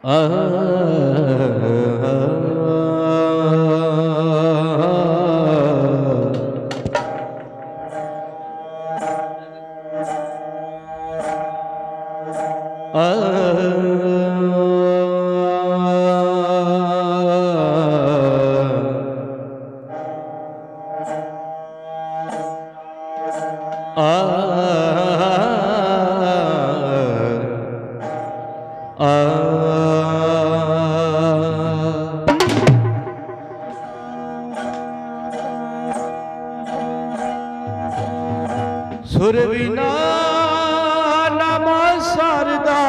सुर बिना नमा सरदा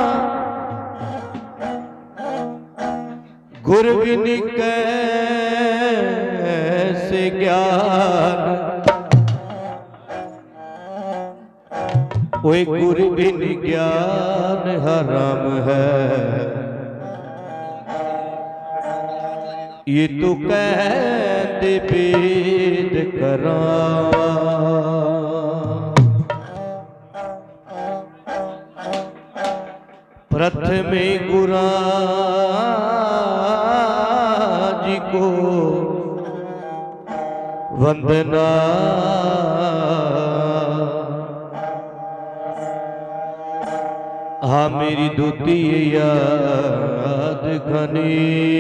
गुर बिन कैसे ज्ञान ओए गुर बिन ज्ञान हराम है ये तो कहते वेद करा प्रथमे गुरा जी को वंदना हाँ मेरी दूती याद घनी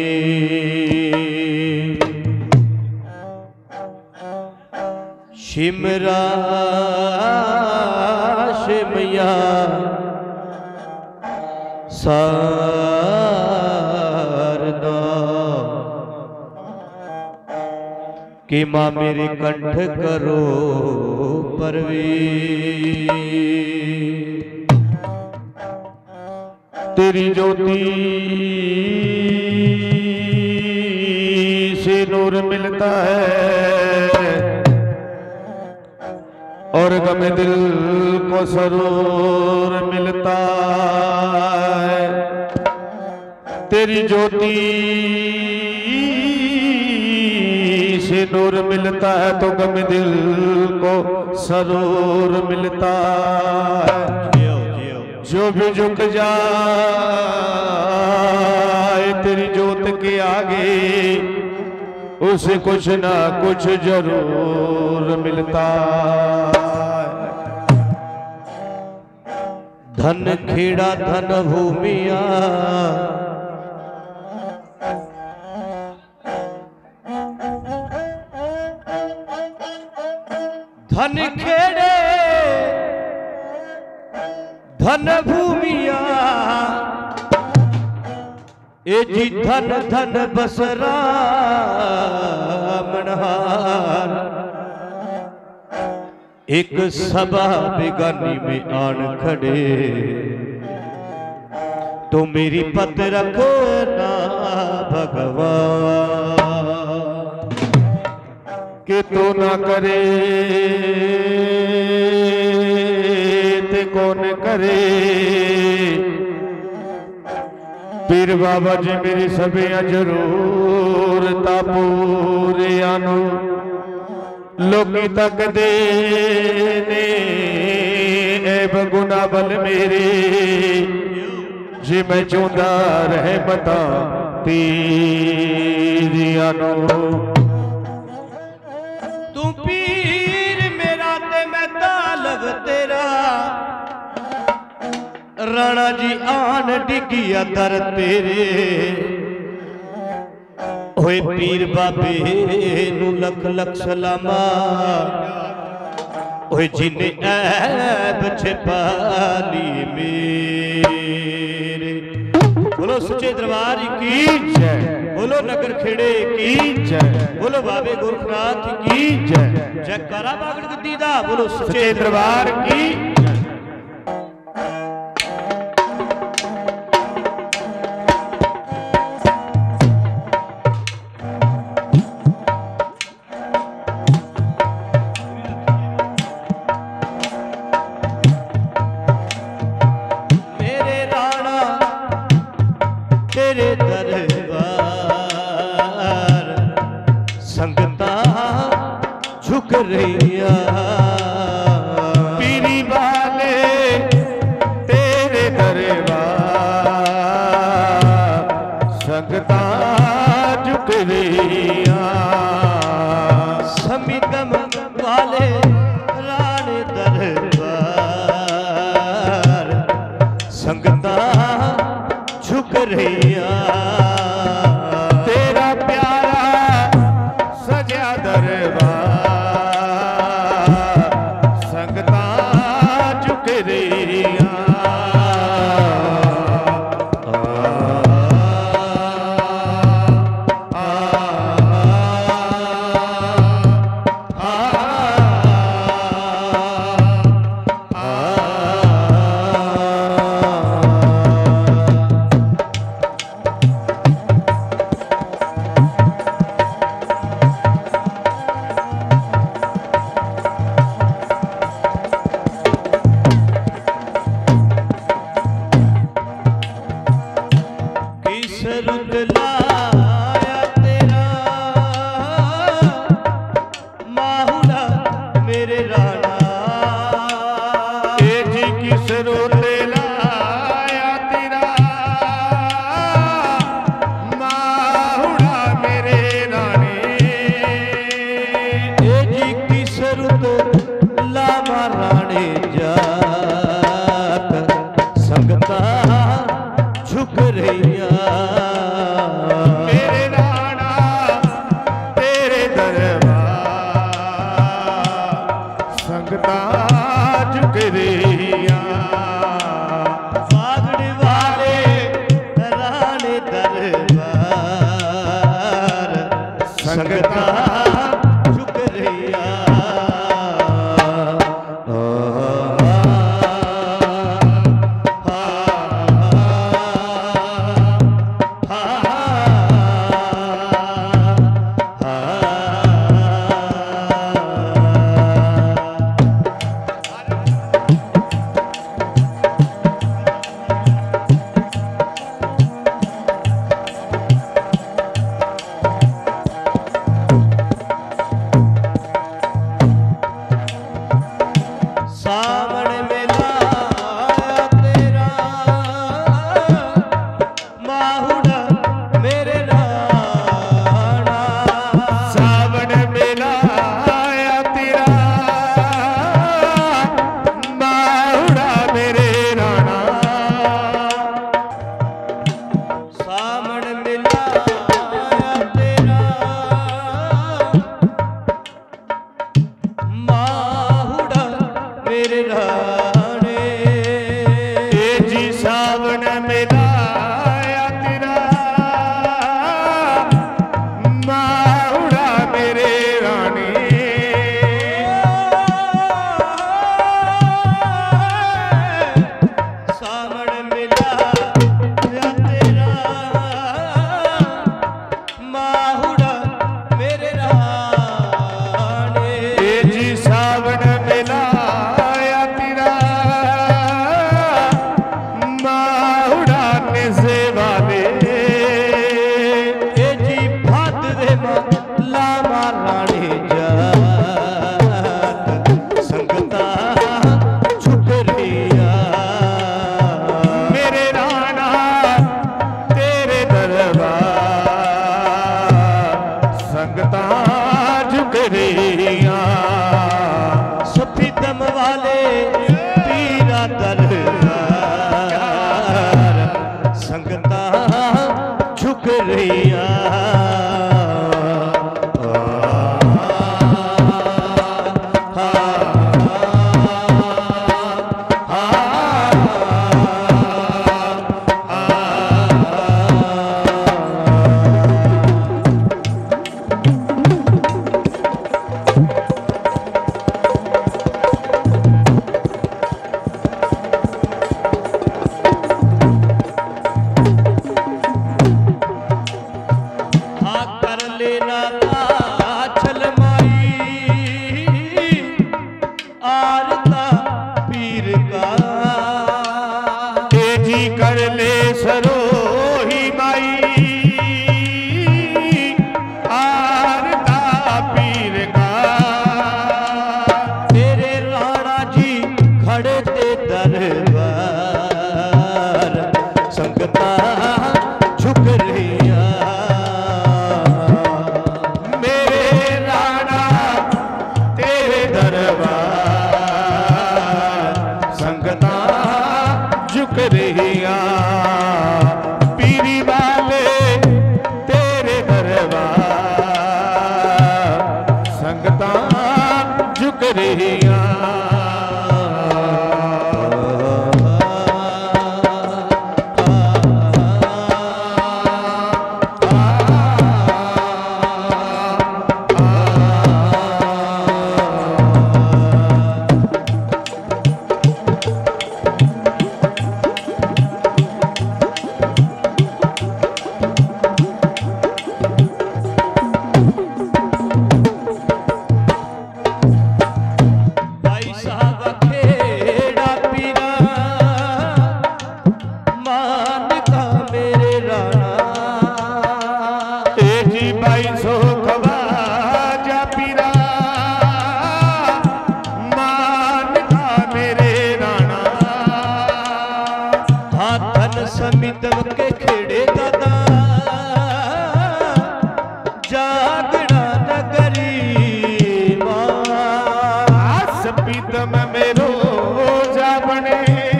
शिमरा शिमया सारदा कि माँ मेरे कंठ करो परवीन तेरी ज्योति से नूर मिलता है और गम दिल को सरूर मिलता है तेरी ज्योति से नूर मिलता है तो गम दिल को सरूर मिलता है जो भी झुक जाए तेरी ज्योत के आगे उसे कुछ ना कुछ जरूर मिलता है। धन खेड़ा धन भूमिया धन खेड़े धन भूमिया ए जी धन धन बसरा मनहार एक सभा बेगानी में आन खड़े तो मेरी पत रखो ना भगवान के तो ना करे ते कौन करे पीर बाबा जी मेरी सभिया जरूर पूरे आनो लोकी तक दे ने बगुना बल मेरे जी मैं चूंदा रहे बता तेरी आनो तू पीर मेरा ते मैं तालब तेरा राणा जी आन डिगिया दर तेरे होए पीर बाबे नू लख लख सलामा ओए जिन्ने ऐब छिपा ली मेरे बोलो सच्चे दरबार की जय बोलो नगर खेड़े की जय बोलो बाबे गोरखनाथ की जय जयकारा बागड़ गद्दी दा बोलो सच्चे दरबार की तेरे दरबार संगता झुक रहिया पीरी वाले तेरे दरबार रहिया तेरा प्यारा सजा दरबार संगतां झुक रहिया संगतां झुक रहिया पीर मान का मेरे राणा जी बाई सो खवाजा पीरा मान का मेरे राणा हाँ धन समितम के खेड़े दादा जागड़ा नगरी सपीतम मेरो जा बने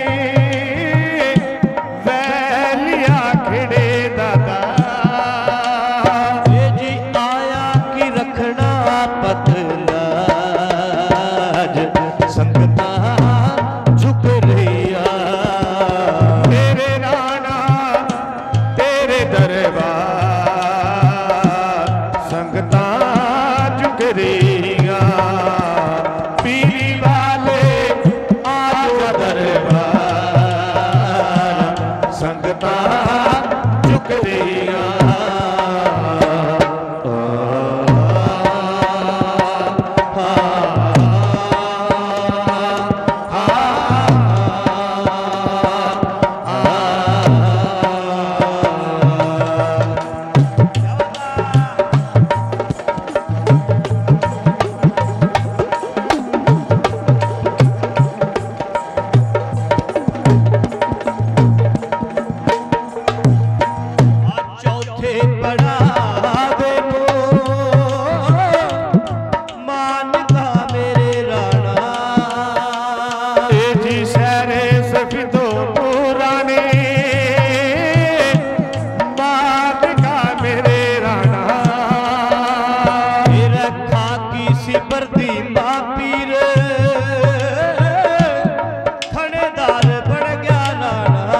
वैलिया खेड़े दादा ये जी आया की रखना पतलाज संगता झुक रहिया तेरे राणा तेरे दरबार संगता झुक रहिया पीरी वाले आज दरबार संगता झुक रहिया चौथे पड़ावे को मान का मेरे राणा जी शहरे सफिदो पुराने मान का मेरे राणा रखा की सिबरदी माँ पीर खड़ेदार बन गया नाना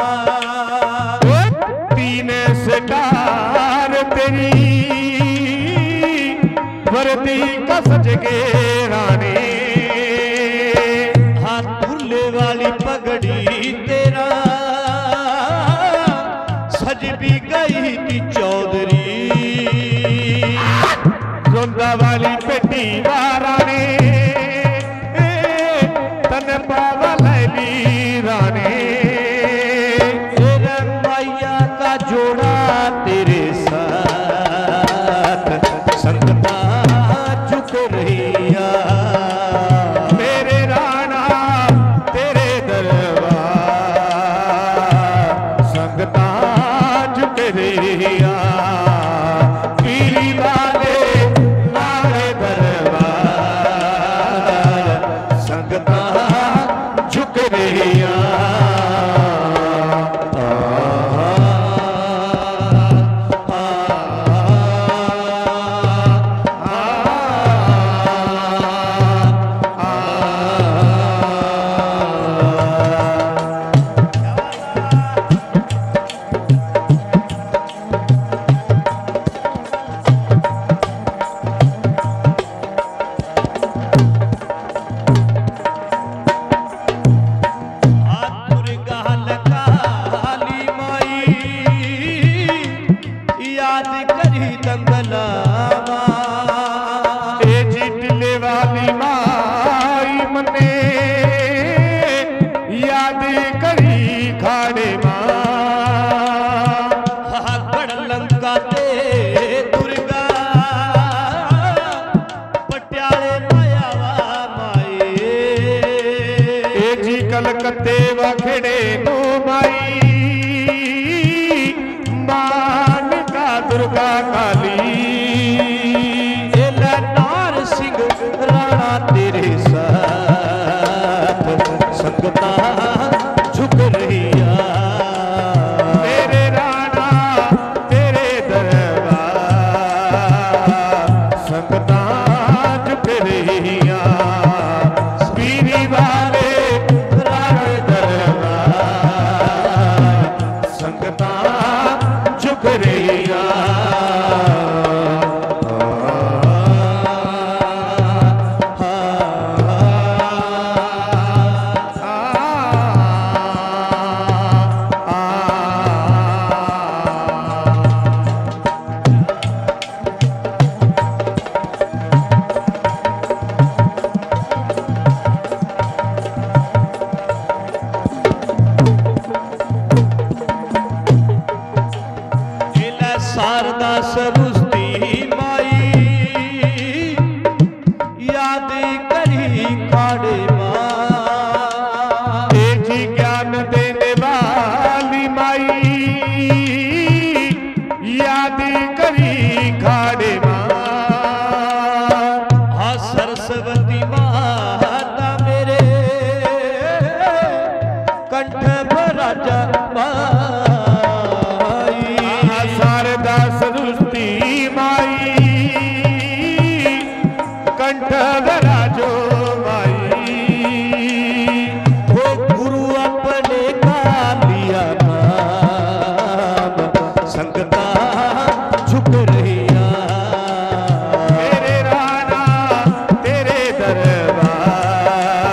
तीन सकार तेरी वर्दी का सज के रानी हाथ दूल्हे वाली पगड़ी तेरा सज भी गई थी चौधरी रोंदा वाली पेटी रानी तन पावा लैली रानी तेरा मैया का जोड़ा तेरे साथ संगता झुक रहिया मेरे राणा तेरे दरबार संगता झुक रहिया पीरी वाले मारे दरबार दास रुस्ती माई याद करी खाड़े माँ जी ज्ञान देने वाली माई याद करी खाड़े माँ हाँ सरस्वती माता मेरे कंठ भराजा शारदा सरुस्ती माई कंठ राजो माई वो गुरु अपने का लिया नाम संगता झुक रहिया तेरे राणा तेरे दरबार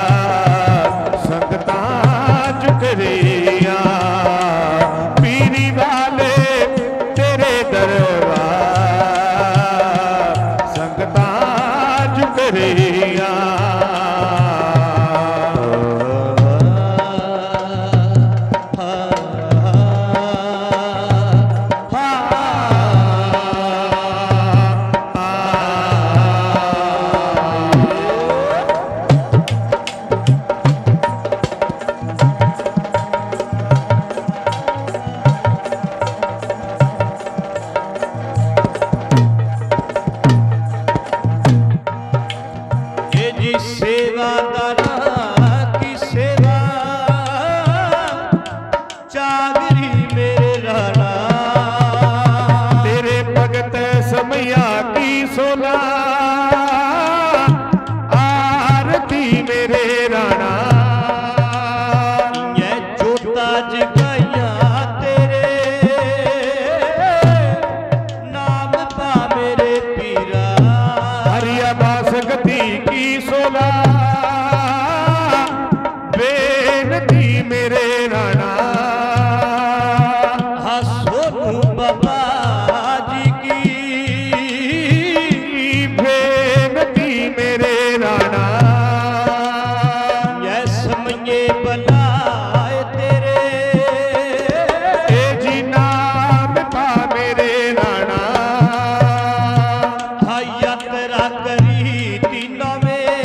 संगता झुक रहिया पीरी वाले तेरे दरबार संगता झुक रहिया समैया की सोला आरती मेरे राणा ये जोता जगाया तेरे नाम पा मेरे पीरा हरिया बास गति की सोला बेनती मेरे राणा हाँ सोनू बाबा मेरे राणा ये समये बनाए तेरे जी नाम पा मेरे राणा हाँ यात्रा करी तीनों में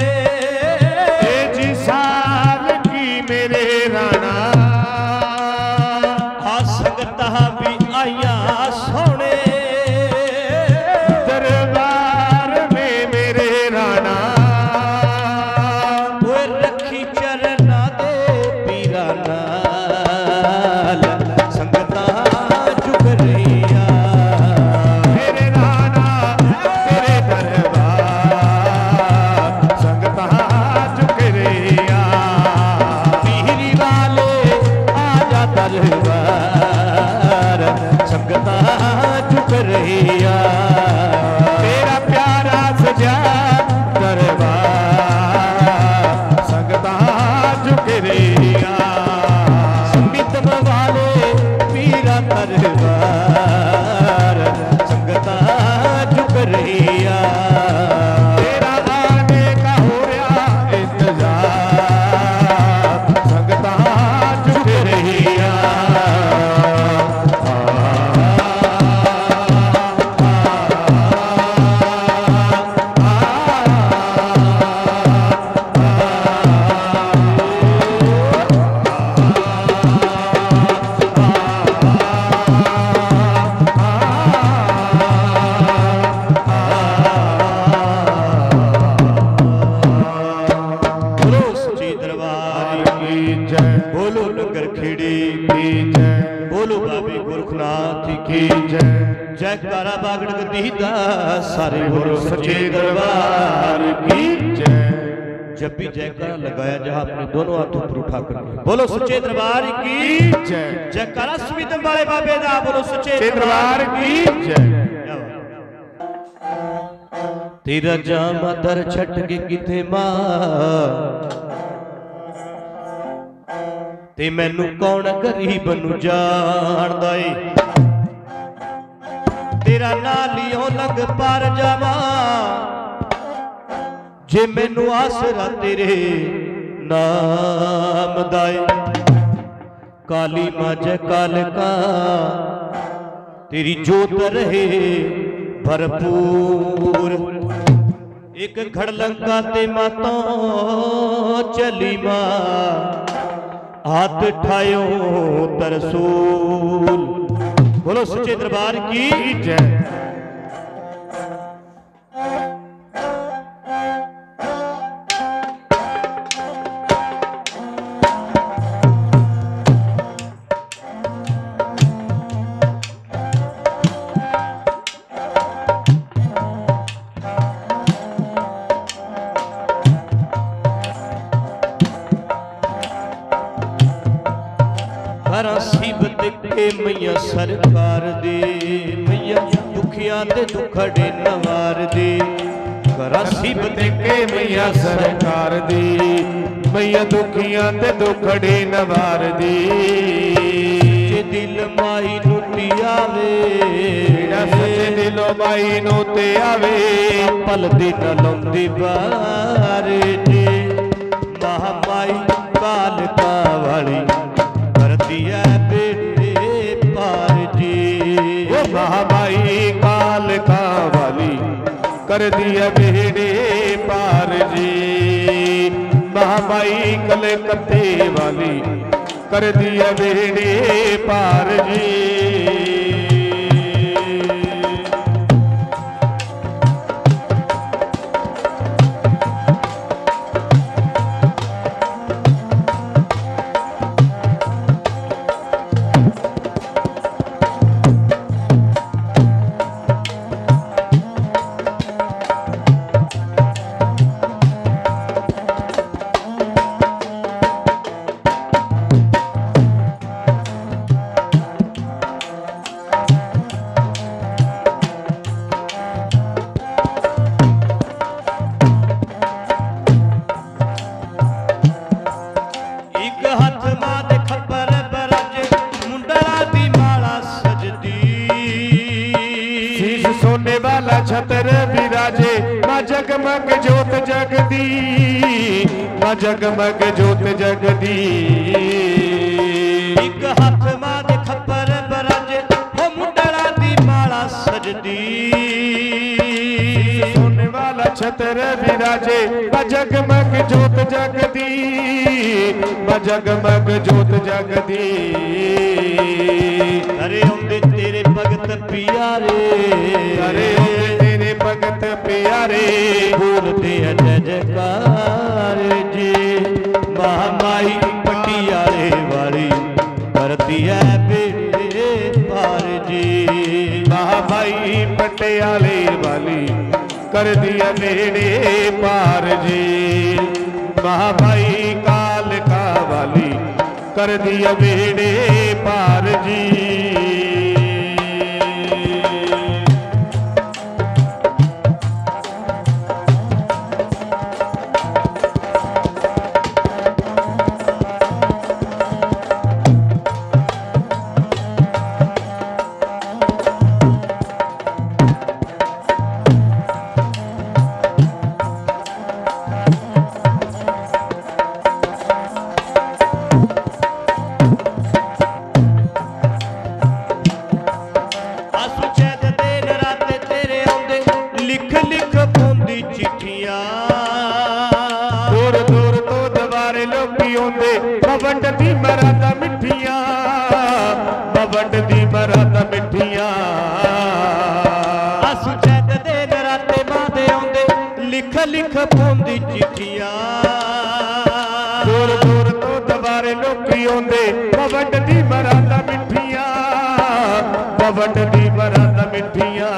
जी साल की मेरे राणा हाँ संगता भी आया सोने तेरा प्यारा सजा दरबार संगता झुक रहिया संगीत वाले पीरा दरबार संगता झुक रहिया तेरा आने का हो रहा इंतजार संगता झुक रहिया बोलो नगर खेड़ी की जय, बोलो बाबे गोरखनाथ की जय, जयकारा बागड़ गदीदा सारे बोलो सच्चे दरबार की जय। जब भी जयकारा लगाया जहां अपने दोनों हाथों पर उठा कर बोलो सच्चे दरबार की जय, जयकारा सुमितम वाले बाबे दा बोलो सच्चे दरबार की जय। तेरा जामा दर छट के किथे मां ते मैनू कौन गरीब नू जानदा ए, तेरा नालियों लग पार जावा जे मैनू आसरा तेरे नाम दाए। काली मां जय कालका तेरी जोत रहे भरपूर। एक खड़लंका ते माता चली मां, हाथ ठायो तरसूल। बोलो सच्चे दरबार की जय। सीबत के मैया सरकार दे, मैया दुखिया ते दुखड़े नवार दे। करा सीबत के मैया सरकार दे, मैया दुखिया ते दुखड़े नवार दे। दिल माई नुती आवे, सच्चे दिलो माई नूते आवे, पल दिन लौंदी बार जे। महामाई काल का वाली दिया बेटे पार जी। वो महामाई काल का वाली कर दिया बेटे पार जी। महामाई कलकत्ते वाली कर दिया बेटे पार जी। छतर विराजे मां जगमग जोत जगदी, मां जगमग जोत जगदी। एक हाथ मां दे खप्पर बराजे हो मुंडड़ा दी माला सजदी। सोने वाला छतर विराजे मां जगमग जोत जगदी, मां जगमग जोत जगदी। अरे औंदे तेरे भगत प्यारे, अरे तेरे भगत प्यारे बोलते जय जयकार जी। महामाई पटियाले वाली करती है बेटे पार जी। महामाई पटियाले वाली कर दिया बेटे पार जी। महामाई काल का वाली कर दिया बेटे पार जी। बवंडदी मरादा मिठिया, बवंडदी मरादा मिठिया। आसू चैत दे नराते मादे आउंदे लिख लिख पौंदी चिट्ठियां। दूर दूर तो दवारे लोकी आउंदे बवंडदी मरादा मिठिया, बवंडदी मरादा मिठिया।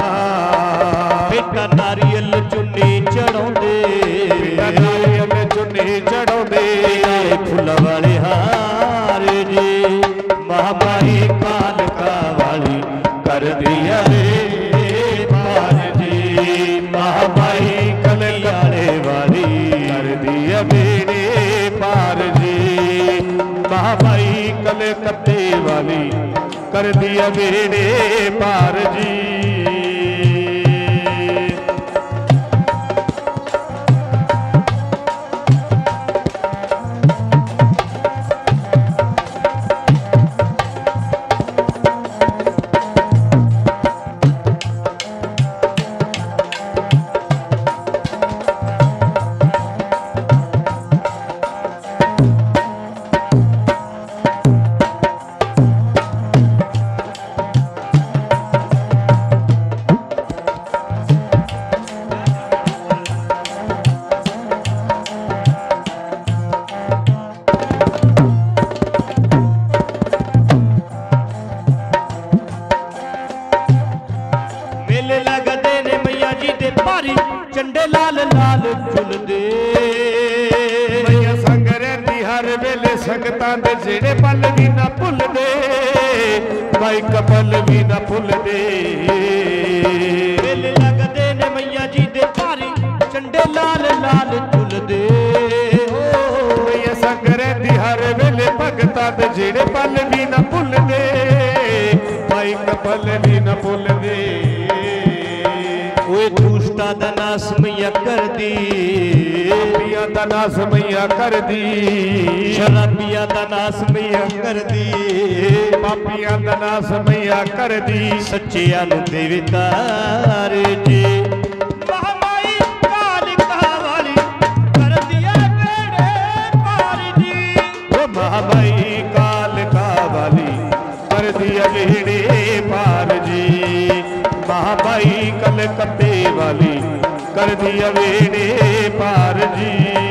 बेटा नारियल चुन्नी चढ़ाउंदे, बेटा नारियल चुन्नी चढ़ाउंदे फुल वाले हार जी। महामाई काल का वाली कर दिया रे पार जी। महामाई कलकत्ते वाली कर दिया मेरे पार जी। महामाई कलकत्ते वाली कर दिया मेरे पार जी। माई कपल भी न भुलदे मेले लगदे ने मैया जी दे भारी झंडे लाल लाल झुलदे मैया संग रहिंदी हर वेले भगतां दे जेड़े पल भी न भुलदे माई कपल भी न भुलदे ओए दुष्टा दा नास मैया कर दी पापियां दा नास मैया कर दी शराबिया दा नास मैया कर दी पापियां दा नास मैया कर दी सच्चियां नूं देवे तारे जी महामाई कालिका वाली कर दिया बेड़े पार जी ओ महामाई कालिका वाली कर दिया बेड़े पार जी महामाई कलकत्ते वाली कर दिया बेड़े पार जी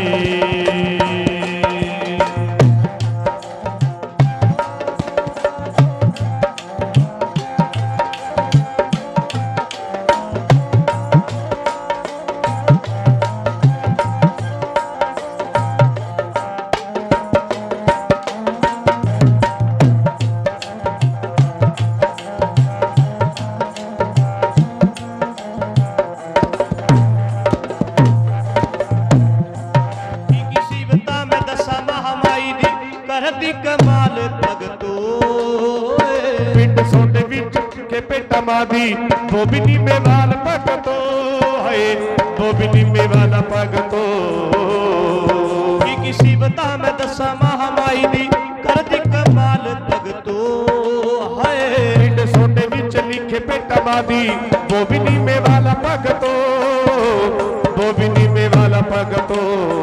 कमाल भगतो पिंड सोने विच के पेटा मादी बोबिनी में वाल भगतो है बोबिनी में वाला भगतो किसी बता मैं दसा महामाई दी कर दी कमाल भगतो है पिंड सोने विच लिखे पेटा मादी बोबिनी में वाला भगतो बोबिनी में वाला भगतो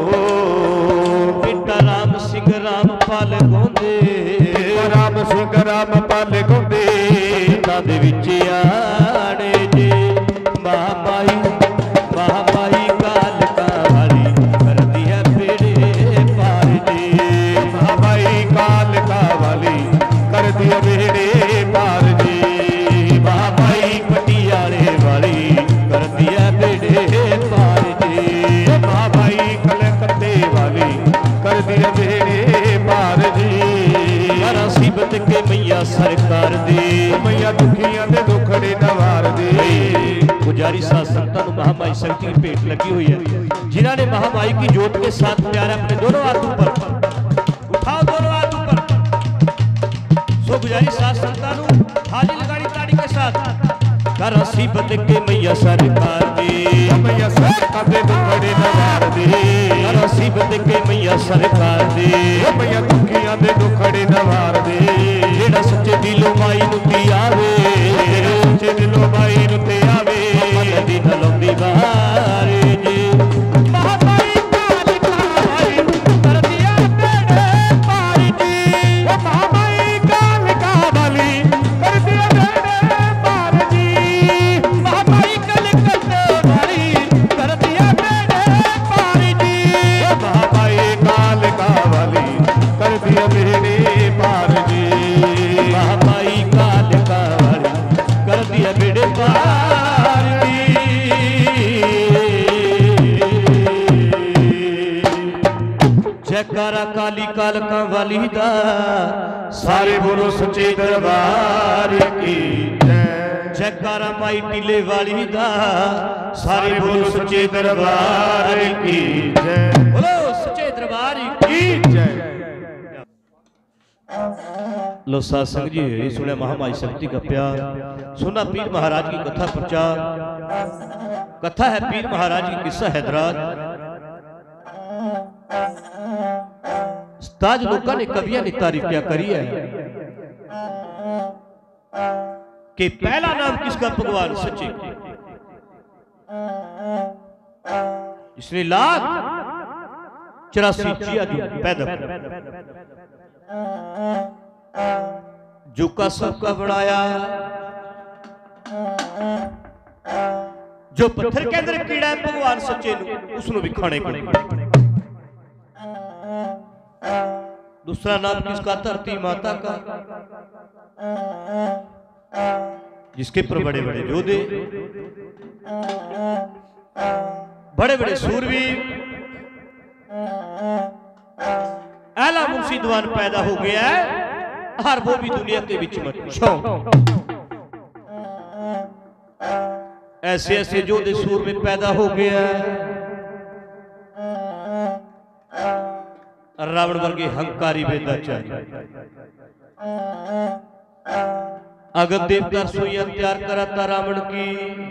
राम सिंह रामपाल गोंदे राम सिंह रामपाल गोंदे दे विच आड़े जे महामाई महामाई कालिका वाली कर दिया बेड़े पार जी महामाई कालिका वाली कर दिया बेड़े पार जी महामाई पटियाले वाली कर दिया बेड़े पार जी महामाई कलकत्ते वाली कर दिया बेड़े पार जी मुसीबत के मैया सरकार दे मैया दुखियां दे दुखड़े नवार दे पुजारी साथ संतान महामाई शक्ति की भेंट लगी हुई है जिन्हों ने महामाई की जोत के साथ प्यारे अपने दोनों हाथ ऊपर उठाओ दोनों हाथ ऊपर सो पुजारी साथ संतान हाली लगानी ताड़ी के साथ कर मुसीबत के मैया सरकार दे मैया सरकार दे दुखड़े नवार दे कर मुसीबत के मैया सरकार दे मैया दुखियां दे दुखड़े नवार दे जेड़ा सच्चे दिलों माई नूं ती आवे सच्चे दिलों माई नूं ते आवे मन दी नलौंदी बारे जी महामाई कालिका वाली कर दिया बेड़े पार जी ओ महामाई कालिका वाली कर दिया बेड़े पार जी महामाई कलकत्ते वाली कर दिया बेड़े पार जी महामाई कालिका वाली कर दिया बेड़े पार जी महामाई कालिका वाली कर दिया बेड़े पार जी जयकारा काली कालका वाली दा सारे बोलो सच्चे दरबार की जय जयकारा माई टीले वाली दा सारे बोलो सच्चे दरबार की जय बोलो सच्चे दरबार की जय लो साध संग जी ये सुने महामाई शक्ति का प्यार सुना पीर महाराज की कथा प्रचार कथा है पीर महाराज की किस्सा हैदराज ताज लोगों ने कवियां ने तारीफ क्या करी है कि पहला नाम किसका भगवान सच्चे इसने 1,84 जिया पैदा जो का सबका बनाया जो पत्थर के अंदर कीड़ा है भगवान सच्चे उसनु भी खाने को दूसरा नाम किसका धरती माता का जिसके पर बड़े बड़े योद्धे बड़े बड़े सूरवीर आला मुंशी दीवान पैदा हो गया है और वो भी दुनिया के बीच में छो। ऐसे ऐसे योद्धे सूर में पैदा हो गया। रावण वर्गे हंकारी वेदाचारी अगर देवता सुइया तैयार कराता रावण की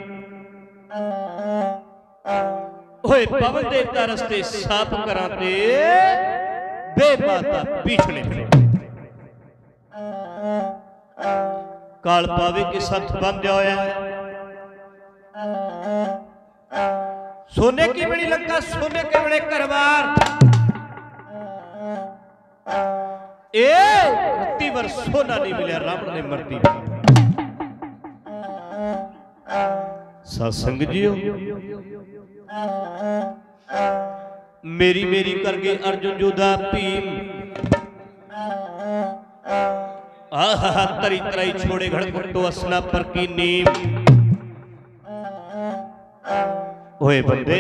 होए पवन देवता रस्ते साफ कराते बेमाता पीछने काल पावे के साथ बंद होया। सोने की बड़ी लंका सोने के बड़े करवार रत्ती वर सोना नहीं मिला रावण ने मरती। सत्संग जियो मेरी मेरी करके अर्जुन योद्धा भीम आहा तरी तराई छोड़े घड़घटो असना पर की नीम। ओए बंदे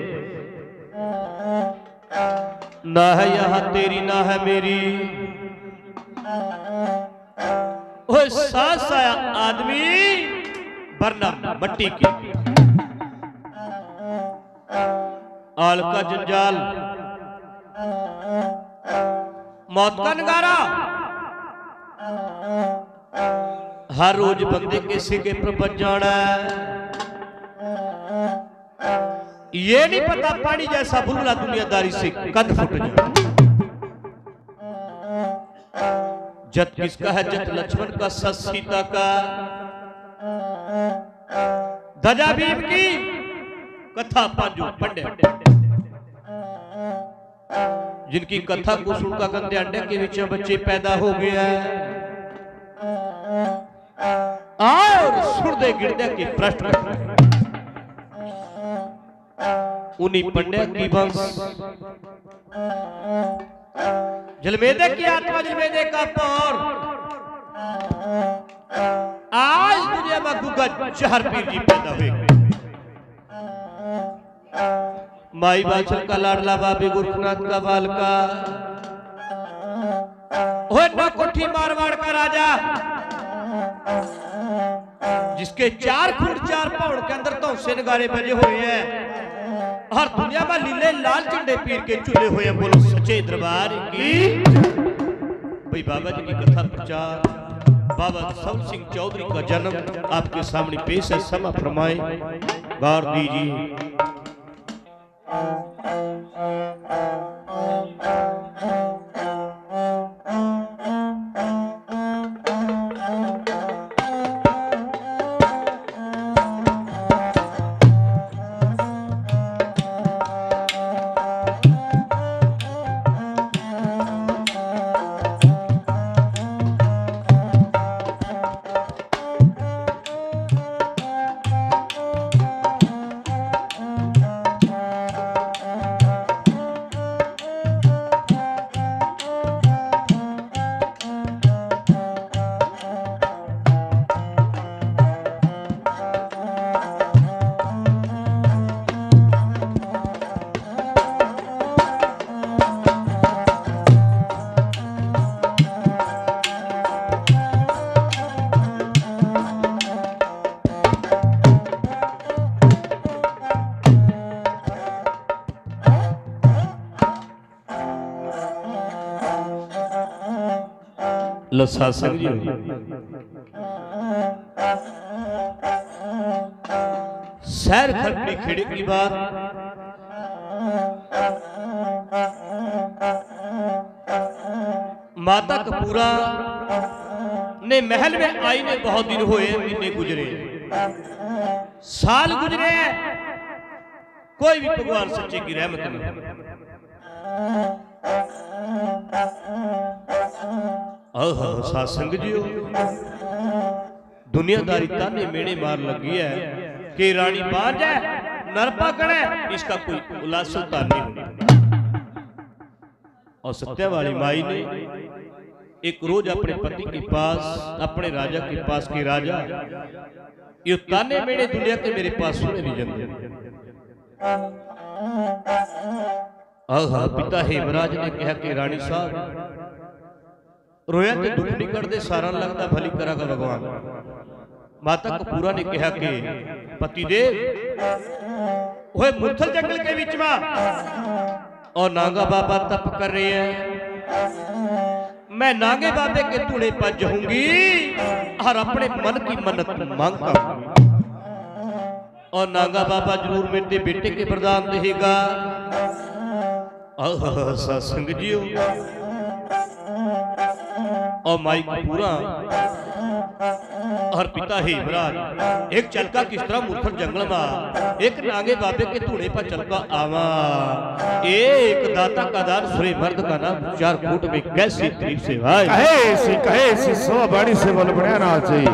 ना है यहाँ तेरी ना है मेरी। ओए सास आया आदमी वरना मट्टी की। आल का जंजाल मौत का नगारा हर रोज बंदे के सिगे पर बच जाना है। ये नहीं पता पानी जैसा बुलबुला दुनियादारी से कद फुट जाए। जत किसका है जत लक्ष्मण का सत सीता का। ध्वजा भीम की कथा पांजू पंडे जिनकी कथा को सुनकर गंदे अंडे के बीच बच्चे पैदा हो गया और सुरदे गिरदे के प्रश्न उन्हीं पंडे की वंश जलमेदे की आत्मा जलमेदे का पौर आज दुनिया में गुगा जहर पीर जी पैदा हुए। माई बाचल का लाडला बाबे गोरखनाथ का बालका हो ना कोठी मारवाड़ का राजा जिसके 4 फुट 4 पाउंड के अंदर तो से नगारे बजे हुए हैं और दुनिया में लीले लाल झंडे पीर के चूल्हे हुए हैं। बोलो सच्चे दरबार की। भाई बाबा जी की कथा प्रचार बाबा सब सिंह चौधरी का जन्म आपके सामने पेश है। समा फरमाए गौर दीजिए। सत्संग सैर खरपड़ी खेड़े की बात माता कपूरा ने महल में आई ने बहुत दिन हुए महीने गुजरे साल गुजरे कोई भी भगवान सच्चे की रहमत नहीं। सत्संग जियो दुनियादारी ताने मेने मार लगी है कि रानी बाज है नर पकड़ है इसका कोई उल्लास सुल्तान नहीं होगा। और सत्य वाली माई ने एक रोज अपने पति के पास अपने राजा के पास कि राजा ये ताने मेने दुनिया के मेरे पास सुने नहीं जाते। पिता हेमराज ने कहा कि रानी साहब रोया ते दुख नहीं कटदे सारा लगता भली करागा भगवान। माता कपूरा ने कहा कि पतिदेव ओए मुरथल जंगल के बीच में और नागा बाबा तप कर रहे हैं, मैं नागे बाबे के तूने पर जाऊंगी और अपने मन की मन्नत मांग करूंगी और नागा बाबा जरूर मेरे बेटे के वरदान देगा। सत्संग जी और माई कपूरा और पिता ही महाराज एक चलका किस तरह मुरथल जंगल में एक नागे बाबे के धूने पर चलका आवा। एक दाता का दान सुरे मर्द का नाम 4 फुट में कैसी तरीफ से भाई कहे सी सो बड़ी से बोल बढ़िया ना चाहिए।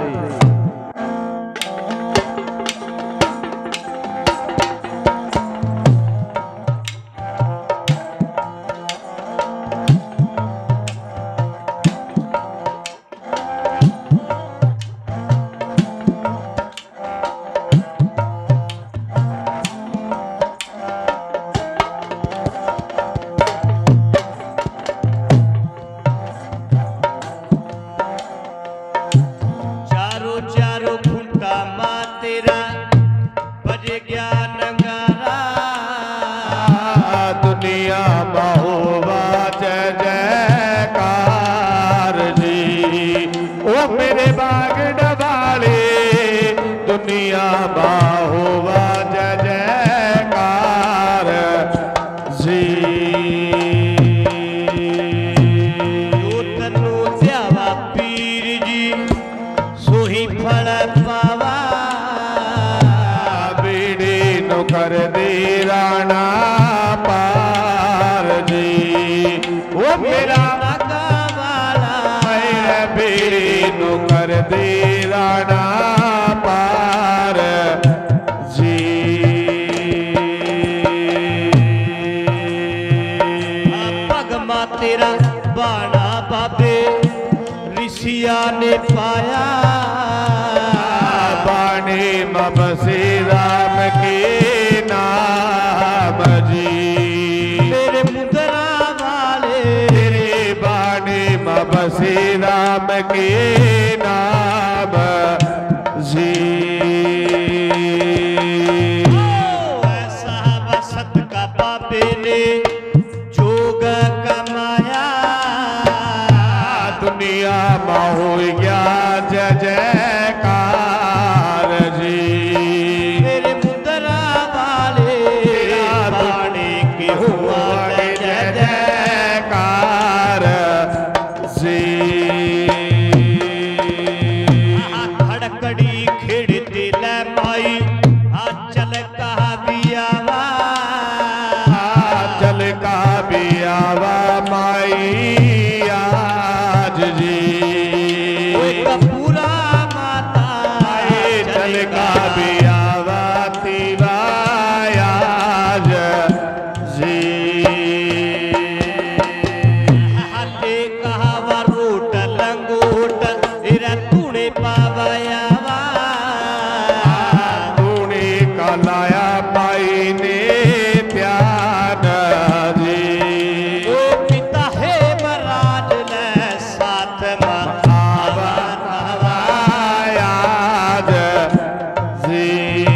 ने पाया बाणी मबसी राम के नाम जी मेरे मुद्रा वाले तेरे बाणी मबसी राम के नाम जी। ऐसा वसत का बाबे ने जोग कमाया दुनिया हो गया जय जयकार जी मेरे मुद्रा वाले बाणी के हुआ जय जयकार जी। खड़कड़ी खेड़ते ले माई चल कहा भी आवा चल का भी आवा माई आज जी कपूरा माता चल का भी आवा तिवायाज जी हाथे कहावा रोट लंगोट इरा तूने पावायावा तूने का लाया पाई ने प्यार जी ओ पिता है महाराज ले साथ आवायाज जी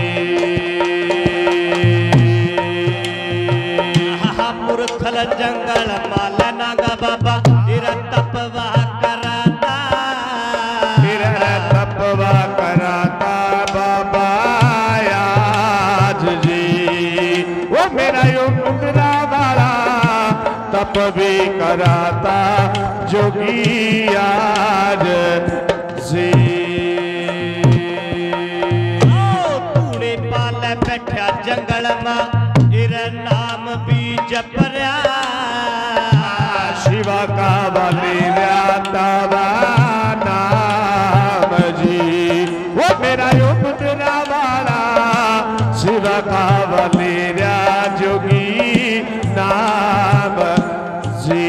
मुरथल जंगल माल नागा बाबा इरा तपवा कराता फिर तपवा कराता बाबा आज जी वो मेरा यो मुद्रा वाला तप भी कराता जोगी आज जी तूने पाल बैठा जंगल में इरा नाम भी जपरिया शिवा का वाली व्याता नाम जी वो मेरा यो मुद्रा वाला शिवा का वाली जोगी नाम जी।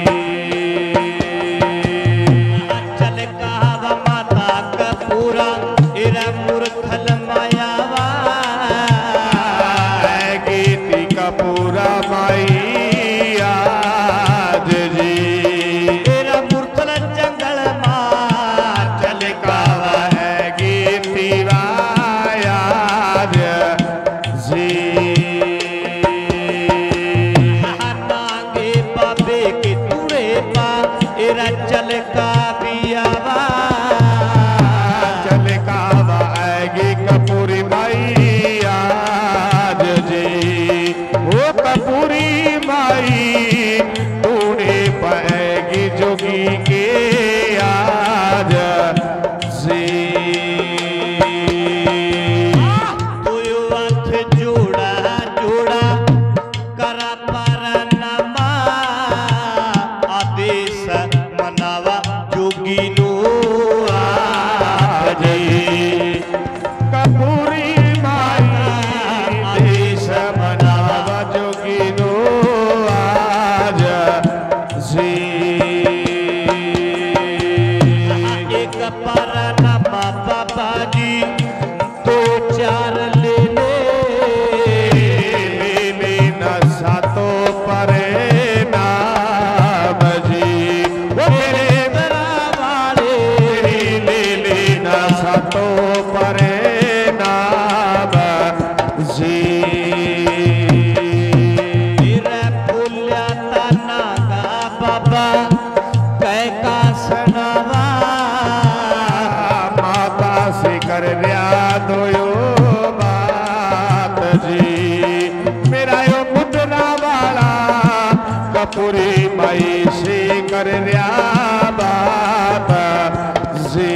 चल कहावा माता कपूरा इरा मुरथल मायावा परनामा बाबा जी दो चार ले लेना सातो परे नाम जी वो मेरे वाले ले लेना सातो परे नाम जी मेरा भूलिया ताना का बाबा कह का सनावा माता से कर रिया दोयो बात जी मेरा यो मुद्रा वाला कपूरी माई से कर रिया बात जी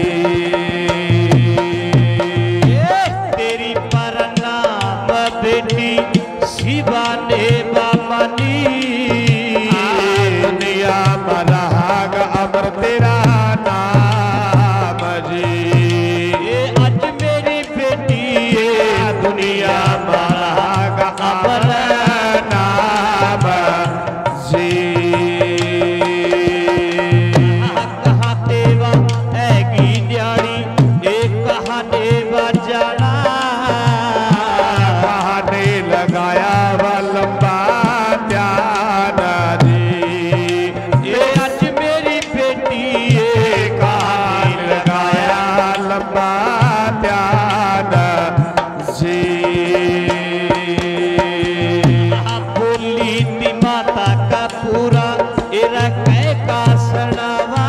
तेरी परनाम बेटी शिवा ने बामनी दुनिया मराग अमर तेरा नाम जी ये आज मेरी बेटी दुनिया मराग अमर नाम जी कहा देवा हैगी न्याणी एक कहा देवा जाना कहाने लगाया वा लंबा ध्यान जी ये आज मेरी बेटी कहानी लगाया लंबा ध्यान जी बोली थी माता का पूरा एरा कह का सनावा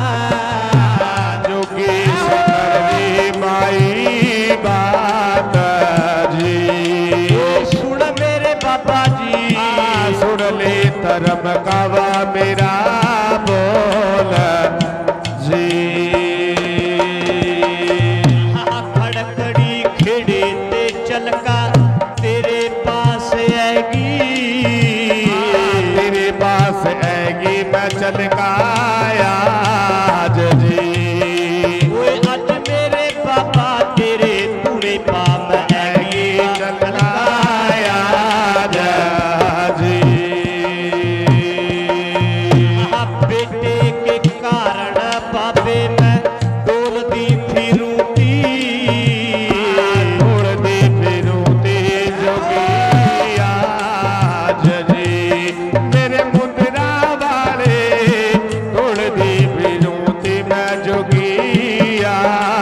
जोगी सकरवी माई बात जी सुन मेरे बाबा जी सुन ले धर्म कावा मेरा बोल जी खड़खड़ी खेड़े ते चलका तेरे पास आएगी तेरे पास आएगी मैं चल काया जी ओए आज मेरे बाबा तेरे तूने पाम आएगी चल काया जी बेटे के कारण बाबे मैं डोलती फिरूती छोड़ दे फिरूती जोगी आज जी मेरे मुद्रा वाले छोड़ दी फिरूती मैं जोगी आज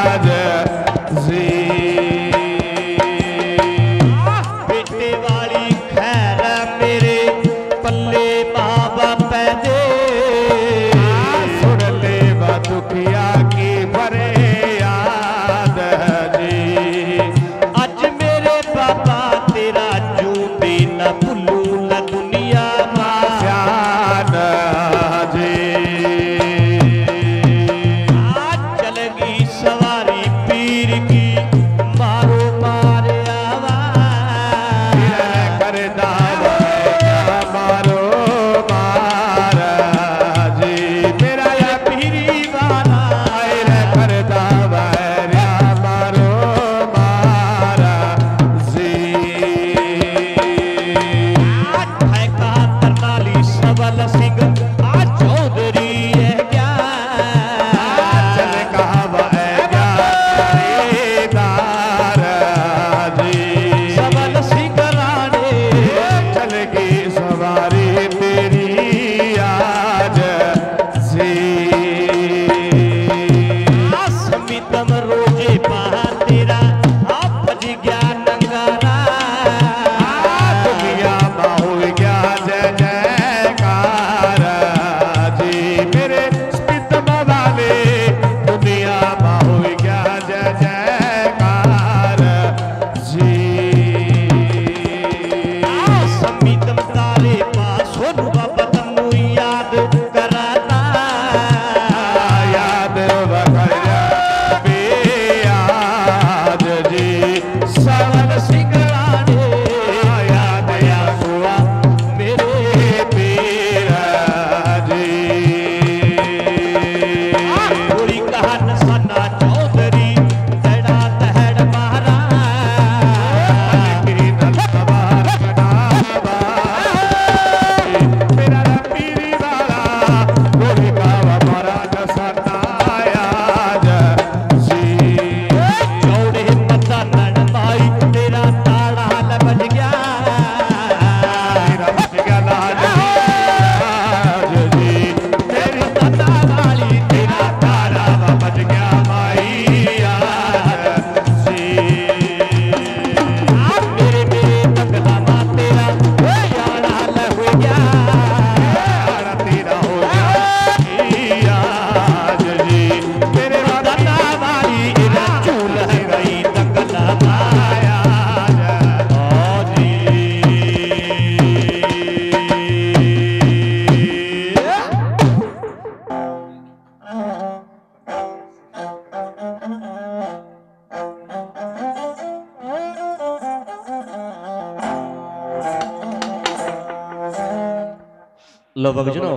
लो भगजनो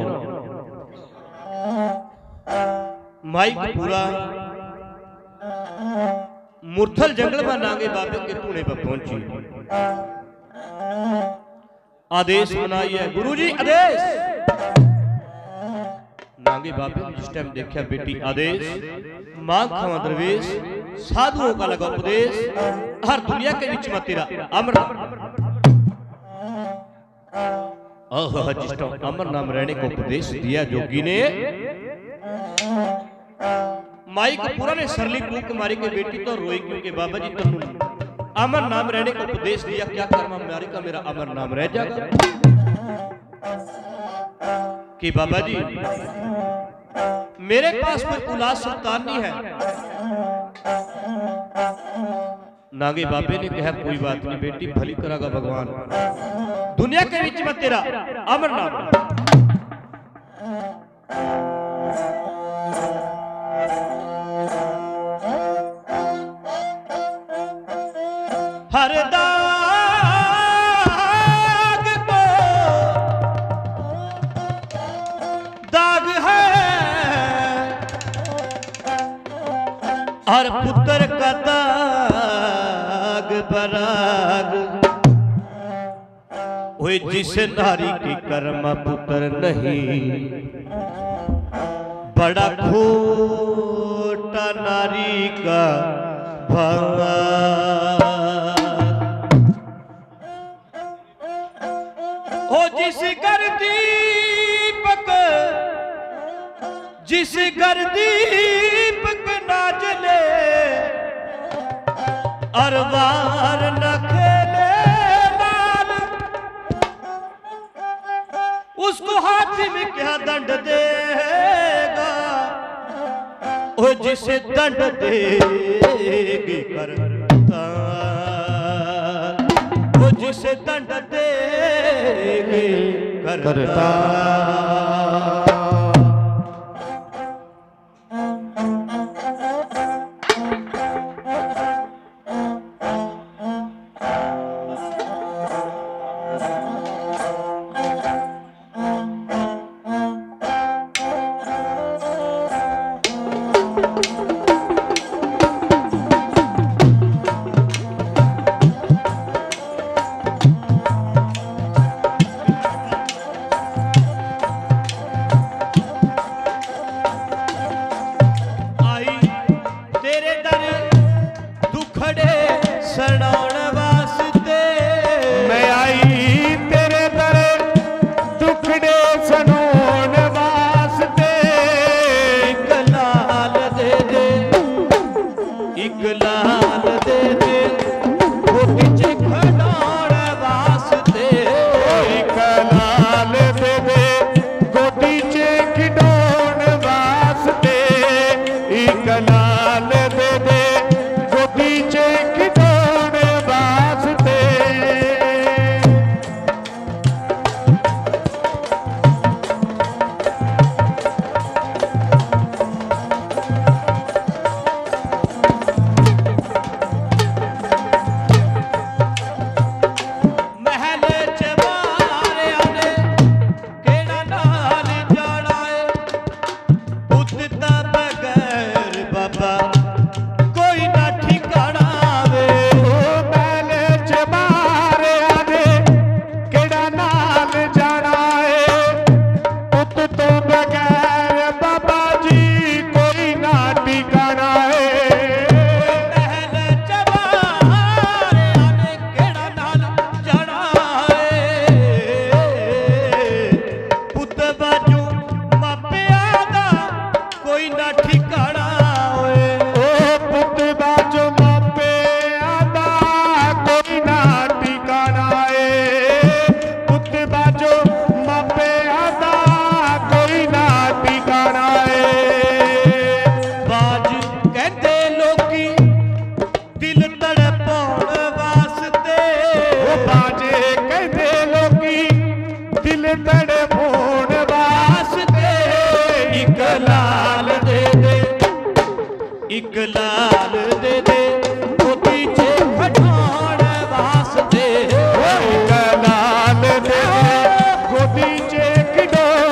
माइक पूरा मुरथल जंगल में नांगे बाबे के पुणे पर पहुंची। आदेश बनाई है गुरुजी आदेश। नांगे बाबे ने जिस टाइम देखा बेटी आदेश मांग खावा दरवेश साधुओं का लगा उपदेश हर दुनिया के बीच में तेरा अमर जिस टाइम अमर नाम रहने को उपदेश दिया जोगी ने माई को पूरा ने सरली कूक मारी के बेटी तो रोई क्योंकि बाबा जी तुम अमर नाम रहने को उपदेश दिया क्या कर्मा मारी का मेरा अमर नाम रह जाएगा कि बाबा जी मेरे पास कोई औलाद संतान नहीं है। नागे बाबे ने कहा कोई बात नहीं बेटी भली करेगा भगवान दुनिया के बीच में तेरा अमर नाम हर दाग तो दाग है हर पुत्र का दाग बराग हुए जिस नारी की कर्म पुत्र नहीं बड़ा खोटा नारी का भाग हो जिस घर दीपक ना जले अरवार न खेले लाल उसको हाथी में क्या दंड देगा ओ जिसे दंड देगी करता ओ जिसे दंड देगी करता एक लाल दे दे मोती चे खटाण वास्ते एक लाल दे दे मोती चे खटाण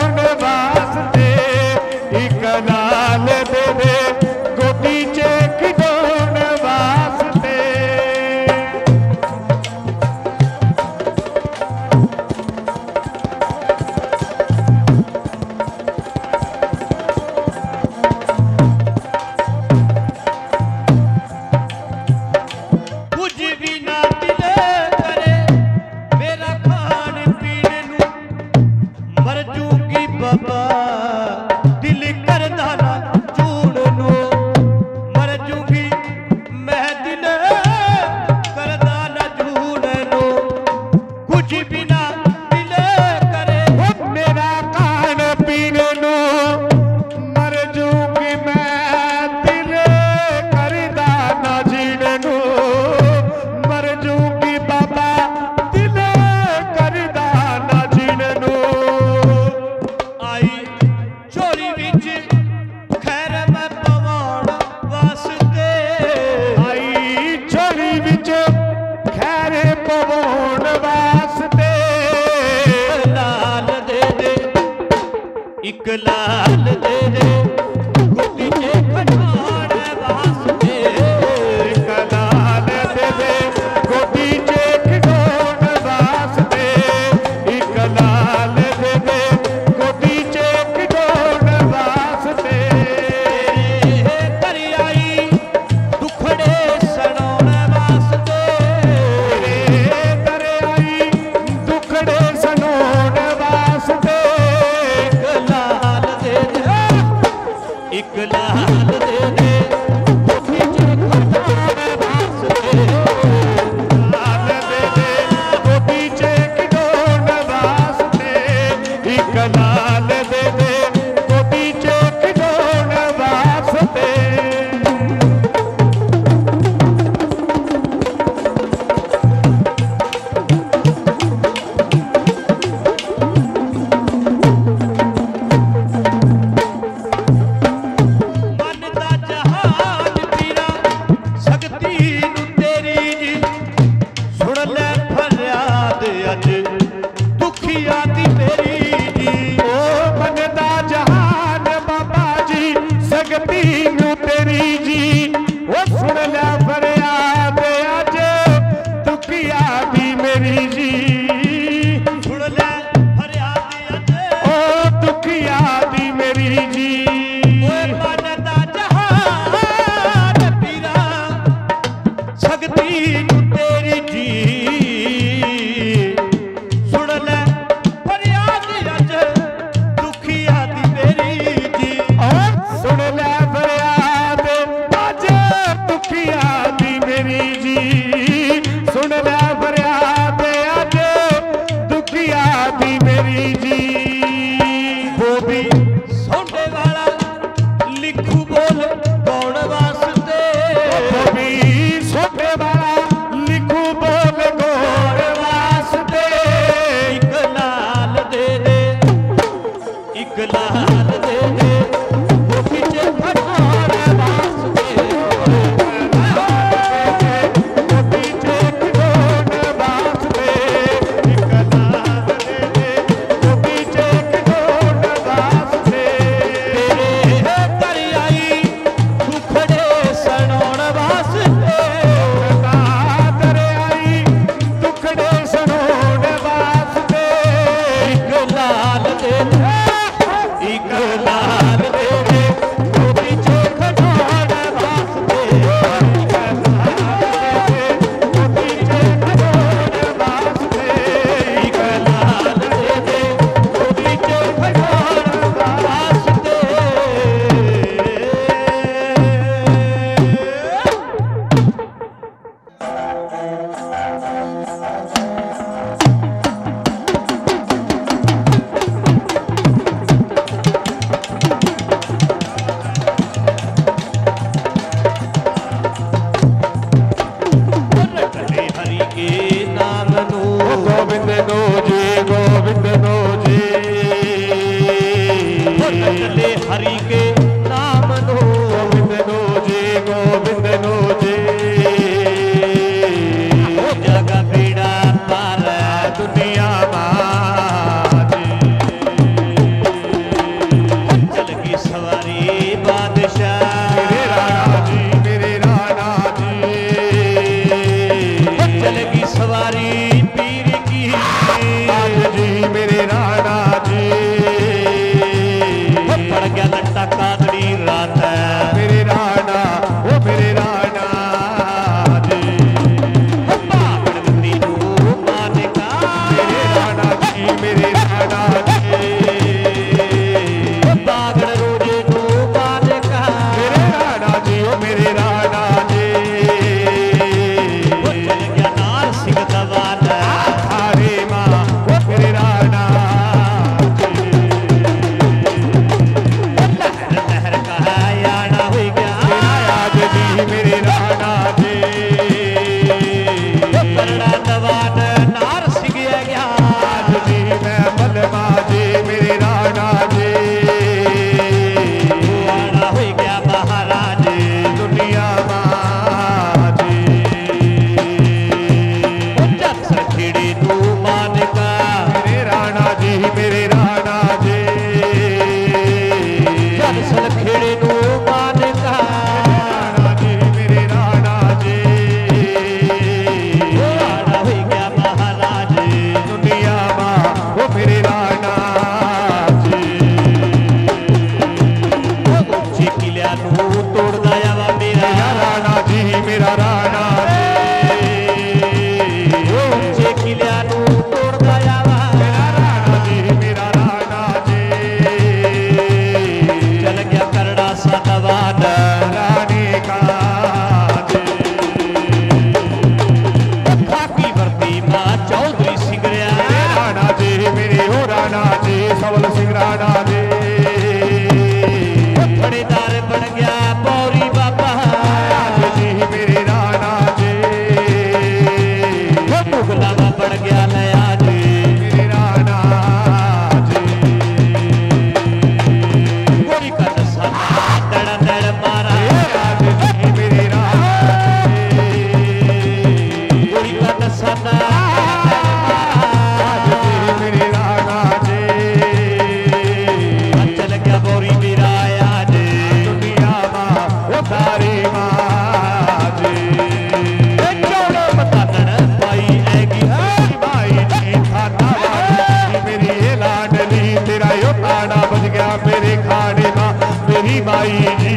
दारी माँ जी चौड़े बतानन पाई ऐगी मेरी माई जी थाना वाली मेरी ये लाडली तेरा यो ताड़ा बज गया मेरे खाने माँ मेरी माई जी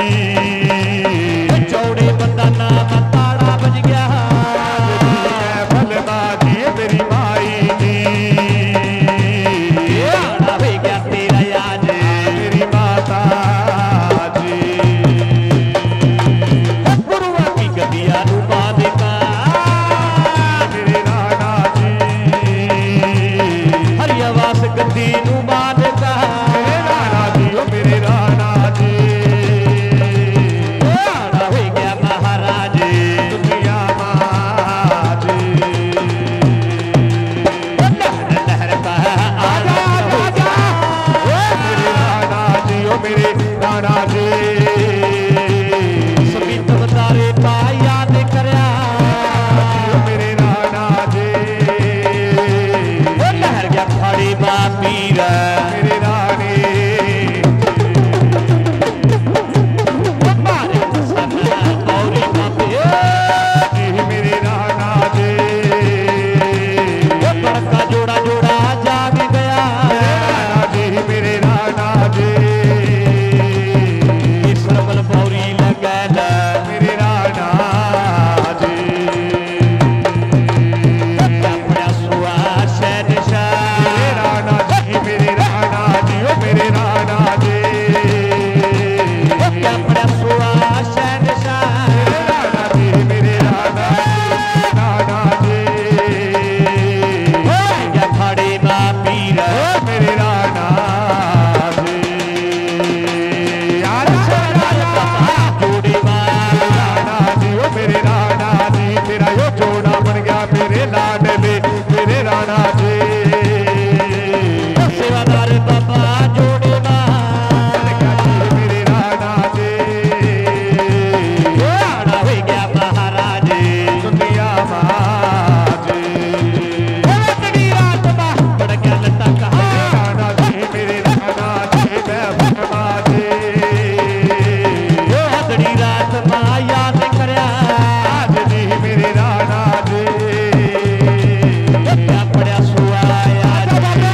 चौड़े बताना ताड़ा बज गया भलमा जी मेरी माई जी आना हो गया तेरा याद मेरी माता जी गुरुआ की गदिया नू मादेगा मेरे राणा जी हरियावास गद्दी नू मादेगा मेरे राणा जी ओ मेरे राणा जी आना हो गया महाराज दुनिया माँ जी लहर लहर का आजा आजा मेरे राणा जी ओ मेरे राणा जी समित बतारे पा याद करया ओ मेरे राणा जी लहर गया खाड़ी बा पीर मेरे रानी मारे सना औरी बापे जी मेरे राणा जी बड़का जोड़ा जोड़ा जाग गया राणा जी मेरे राणा जी सरबल पौरी लगल मेरे राणा जी अपना सुआ शहनशाह मेरे राणा जी मेरे राणा जी ओ मेरे राणा जी अपना सुआ शहनशाह मेरे राणा जी मेरे राणा जी क्या खाड़ी बा पीर मेरे राणा जी यार जोड़ी बा राणा जी ओ मेरे राणा जी तेरा यो जोड़ा बन गया मेरे लाडले मेरे राणा जी सेवादार बाबा जोड़ी बा मेरे राणा जी आना हो गया महाराज दुनिया माँ जी बड़ी रात बा बड़ गया लटा कहा राणा जी मेरे राणा जी मैं भगवा जी बड़ी रात मां याद करया आज जी मेरे राणा जी क्या पड़ा सुआ याद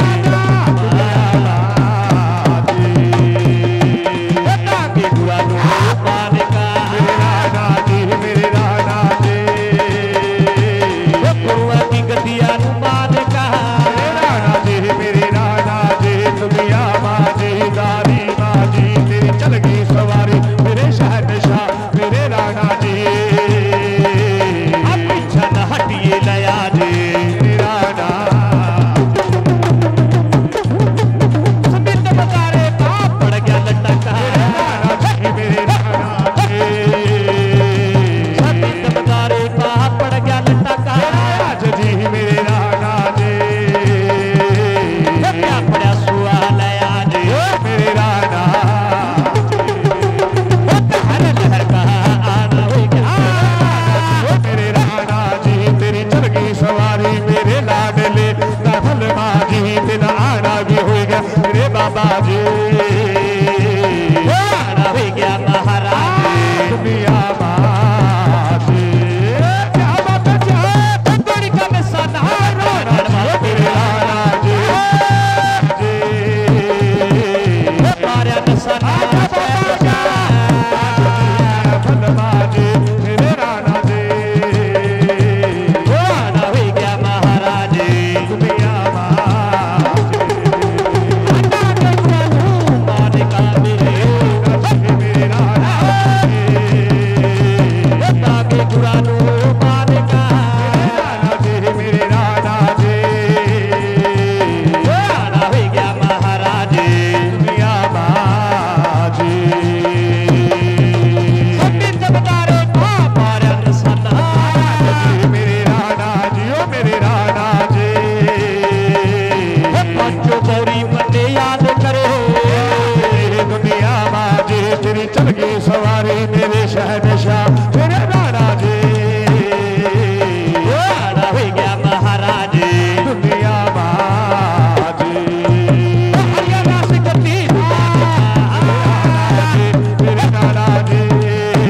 के गुआ नु मान का मेरे राणा जी मेरे राणा जी गुरुआ की गदिया नु मान का राणा जी मेरे राणा जी दुनिया माँ जी दारी माँ जी तेरी चल गई सवारी मेरे शहनशाह मेरे राणा जी अब पीछा न हटिए लया जी मेरे राणा समित बतारे बाप पड़ गया लटा का राणा जी मेरे राणा जी समित बतारे बाप पड़ गया लटा का आज जी मेरे राणा जी क्या पड़ा सुआ लया जी मेरे राणा लहर लहर का आना हो गया मेरे राणा जी तेरी चल गई सवारी मेरे लाडले दाखल माँ जी तेरा आना भी हो गया मेरे बाबा जी आना हो गया महाराज दुनिया माँ जी क्या बात है बड़ी का में सदारो मेरे राणा जी मारे नसना भलमा जी मेरे राणा जी आना हो गया महाराज दुनिया माँ माने का मेरे मेरे राणा के गुरानो माने का राणा जी मेरे राणा जी आना हो गया महाराज दुनिया माँ जी समित बतारे बाप मारे नसना मेरे राणा जी ओ मेरे राणा जी पंचो गौरी मने याद करे दुनिया माँ जी तेरी चल गई सवारी मेरे शहनशाह मेरे राणा जी आना हो गया महाराज दुनिया माँ जी हरियाणा से गद्दी मेरे राणा जी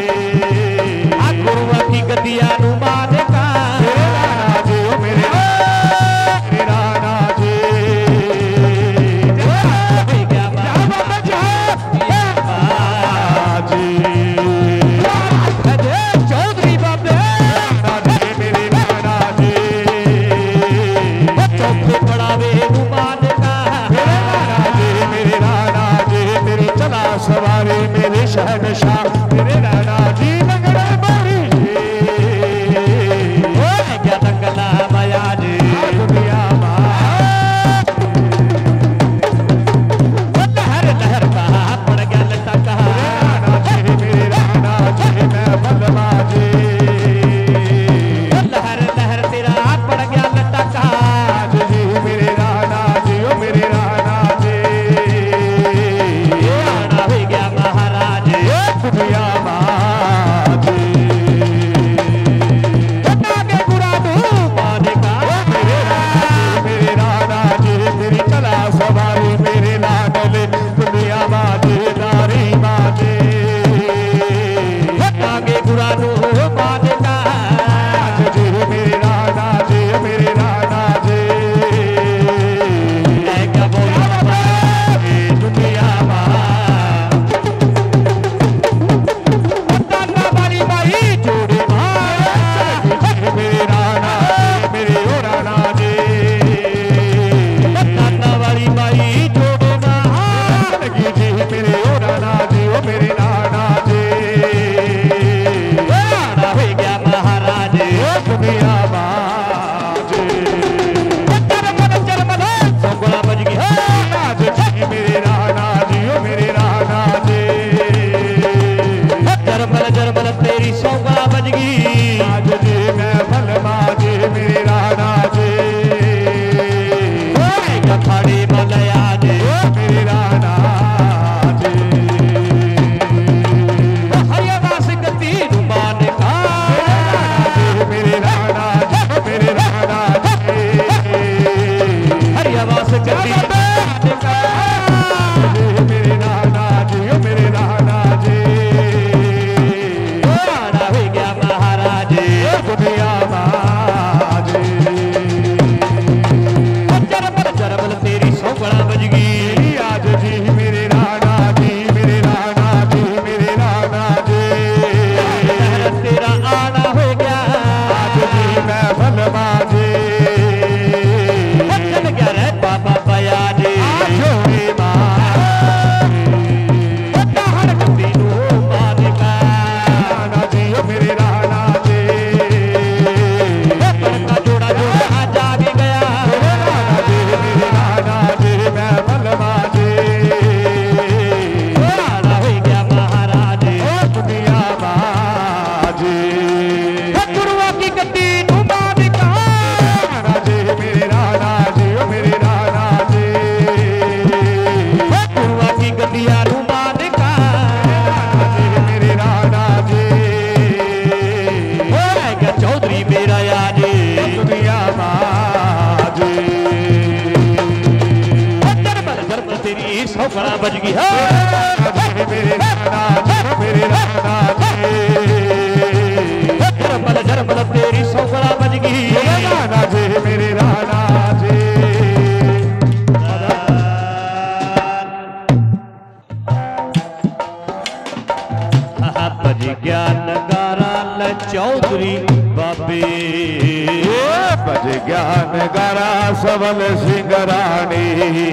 गया नगारा ल चौधरी बाबे बज गया नगारा सबल सिंह राणी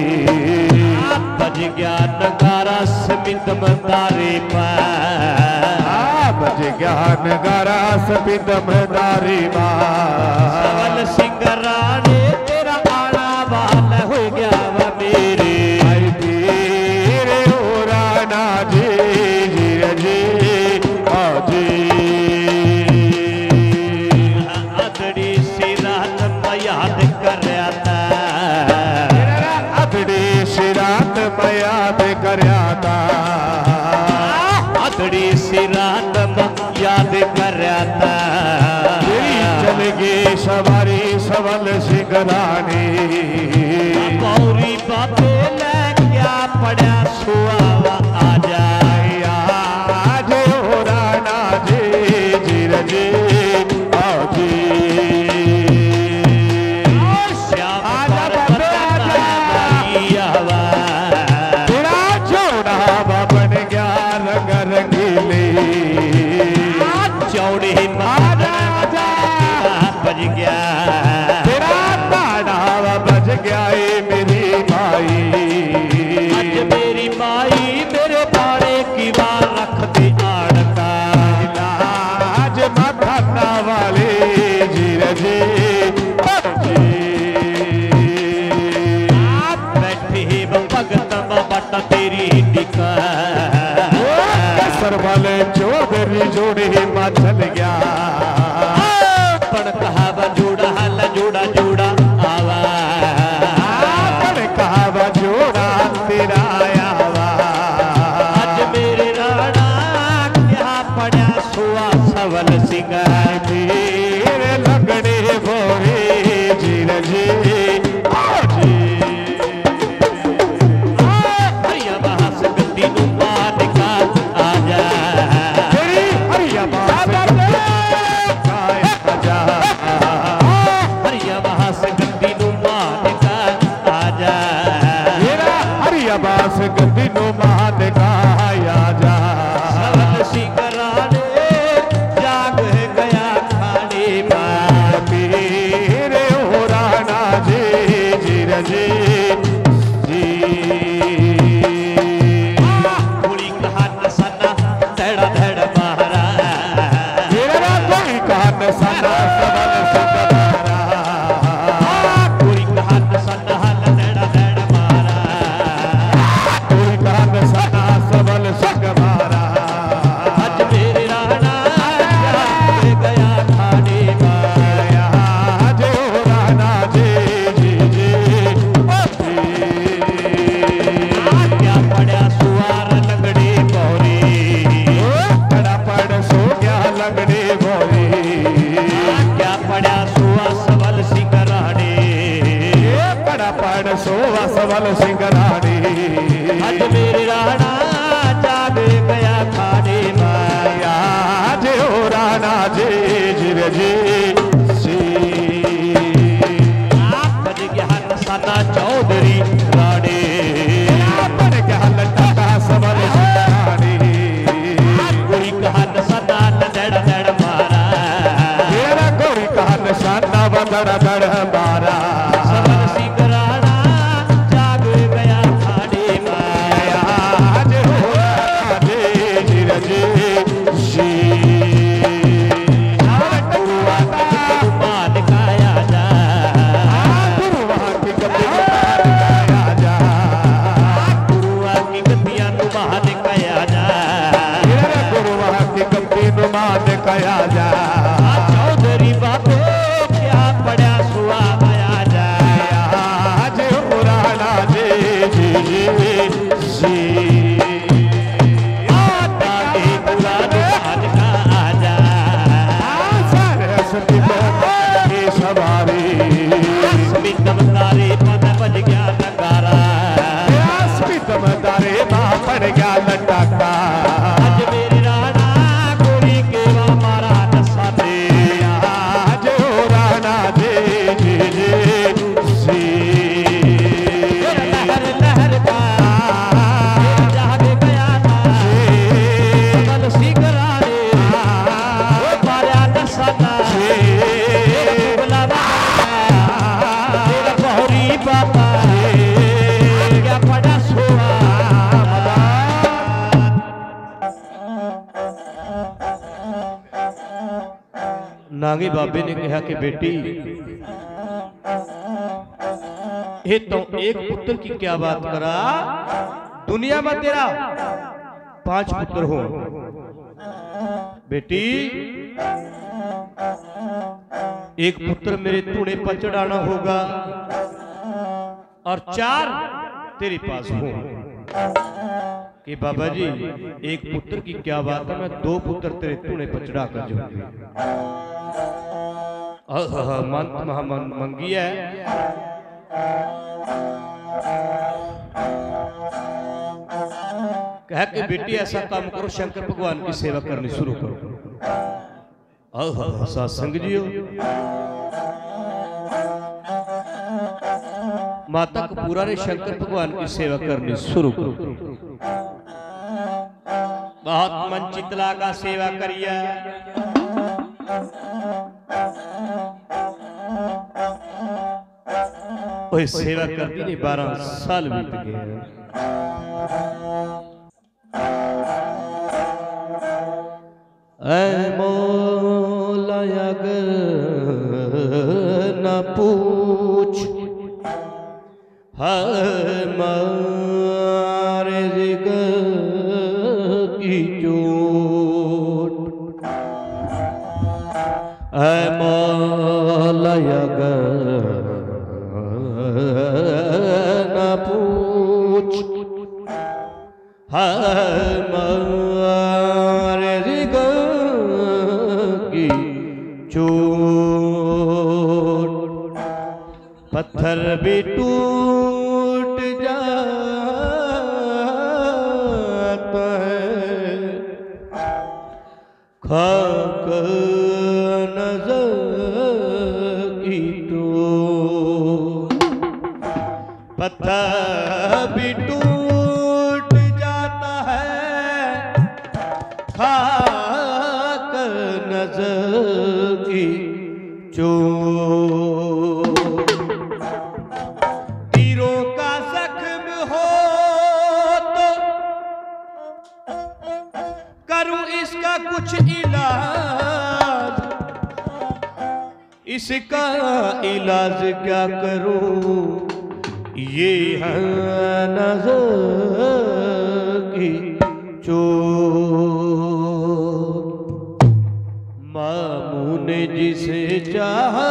बज गया नगारा समित मदारे बज गया नगारा समित मदारी सबल सिंह राणे तेरा आना वाल हो गया वा मेरे तेरे हो राणा जी जी जी अदड़ी सी रात मैं याद कर रहा था अदड़ी सी रात मैं याद करया था अदड़ी सी रात मैं याद कर रहा था चल गई सवारी सबल सिंह राणी गौरी बाबे ले क्या पड़ा सुआवा आ जाए आज हो राणा जी जी जी श्याम तेरा जोड़ा बन गया रंग रंगीले चौड़े बज गया तेरा ताड़ा बज गया मेरी माई आज मेरी माई मेरे बाड़े की बार रख दे आड़का आज माथा वाले जीर जी बैठे भगत बट तेरी टिका सरबल चौधरी जोड़े मा चल गया पण कहा जोड़ा हल जोड़ा जोड़ा आवा पण कहा जोड़ा तेरा आवा आज मेरे राणा क्या पड़ा सुआ सबल सिंह तेरे लगने बोरे जीर जी हरिया बहास गद्दी नु मान का आजा हरिया बास हरिया बहास गद्दी नु मान का आजा हरिया बास गद्दी नु मान का आजा सबल सिंह राणे जाग गया खाने में मेरे हो राणा जी जीर जी कुड़ी कहा नसना धड़ धड़ मारा मेरा कोई कान सना सबल सिंह मारा कुड़ी कहा नसना धड़ धड़ मारा कोई कान सना सबल सिंह मारा आज मेरे राणा जाग गया खाने में आज हो राणा जी जी क्या पड़ा सुवार लगड़े बौरी बड़ा पड़ सो गया लगने बोली क्या पड़ा सुआ सबल सिंह राणे बड़ा पड़ सोवा सबल सिंह राणी आज मेरे राणा जाग गया खाने में आज हो राणा जी जीर जी बज गया नसाना चौधरी राणे बन गया लटा सबल सिंह राणी कोई कहा नसाना धड़ धड़ मारा मेरा कोई कहा निशाना बदड़ दड़ मारा सबल सिंह राणा जाग गया खाने में आज हो राणा जी जीर जी मान काया जा गुरुआ की गद्दी गाया जा गुरुआ की गद्दियां नु मान काया जा मेरा गुरुआ की गद्दी नुमान कया जा चौधरी बाबे क्या पड़ा सुआ आया जा आज हो राणा जी जी ताके पुरान मान का आजा सरस्वती की सवारी स्मितम तारे पद बज गया नगारा स्मितम तारे मां पड़ गया लटाका आज मेरे राणा गोरी के वा मारा नसा नागे बाबे ने कहा कि बेटी ये तो एक पुत्र की क्या बात करा, दुनिया में तेरा 5 पुत्र हो बेटी, एक पुत्र मेरे तूने पर चढ़ाना होगा और 4 तेरे पास हो। कि बाबा जी एक पुत्र की क्या बात है, मैं 2 पुत्र तेरे तूने पर चढ़ा कर जाऊंगी। मंगी है कह के बेटी ऐसा काम करो, शंकर भगवान की सेवा करनी शुरू करो। सत्संग जी माता कपूरा ने शंकर भगवान की सेवा करनी शुरू करो। बहुत मन चितला का सेवा करिए, सेवा करती नहीं 12 साल बीत गए। ऐ मौला अगर न पूछ हमारे जिगर की चोट, ऐ मौला अगर न पूछ हमारे जिगर की चोट, पत्थर भी टूट जाता है खाक नजर की टोट, पत्थर भी टूट जाता है खाक नजर की चोट, तीरों का जख्म हो तो करूं इसका कुछ इलाज, इसका इलाज क्या करूं ये है नजर की चोट, मामू ने जिसे चाहा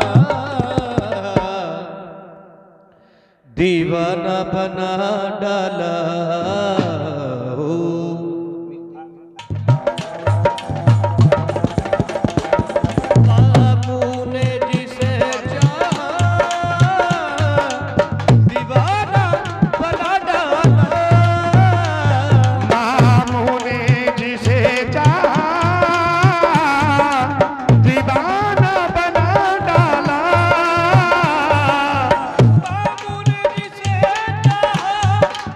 दीवाना बना डाला हो, मामू ने जिसे चाहा दीवाना बना डाला, मामू ने जिसे चाहा दीवाना बना डाला, मामू ने जिसे चाहा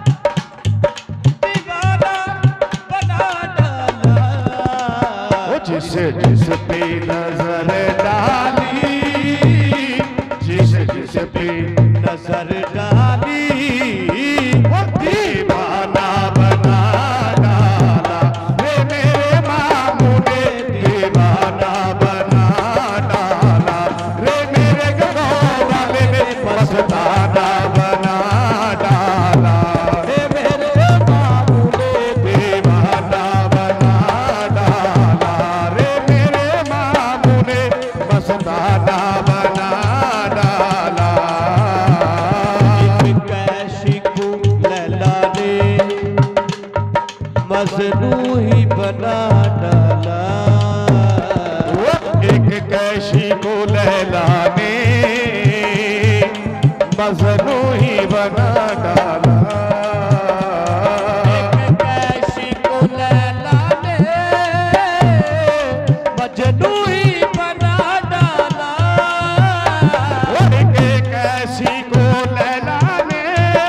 दीवाना बना डाला, जिस पे नजर डाली, जिस पे नजर डाली वो दीवाना बना डाला, रे मेरे मामू ने दीवाना बना डाला, रे मेरे गाँव वाले ने मस्ताना बना डाला, रे मेरे मामू ने दीवाना बना डाला, रे मेरे मामू ने मस्ताना बना डाला। कैशी को लैला ने मजनू ही बना डाला, एक कैशी को लैला ने मजनू ही बना डाला, एक कैशी को लैला ने मजनू ही बना डाला, एक कैशी को लैला ने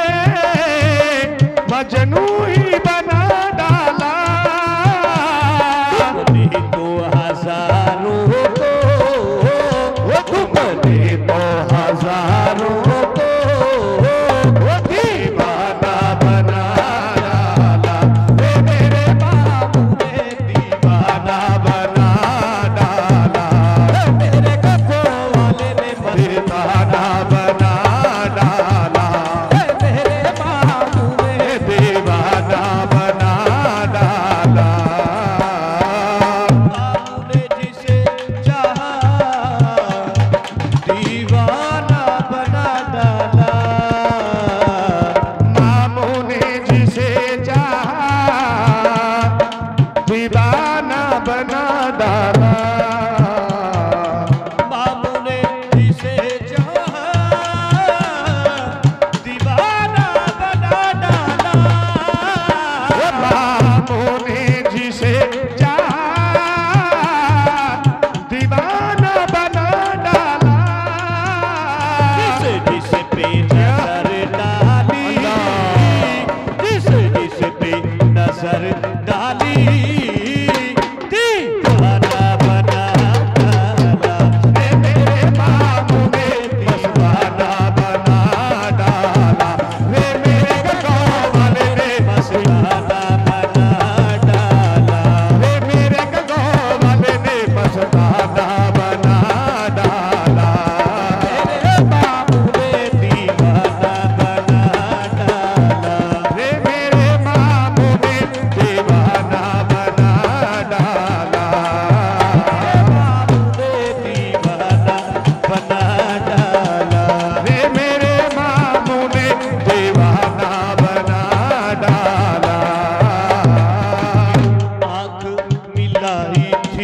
मजनू ही बना डाला, तुमने तो हजारों को, तुमने तो हजारों को दीवाना बना डाला, रे मेरे बाबू ने दीवाना बना डाला,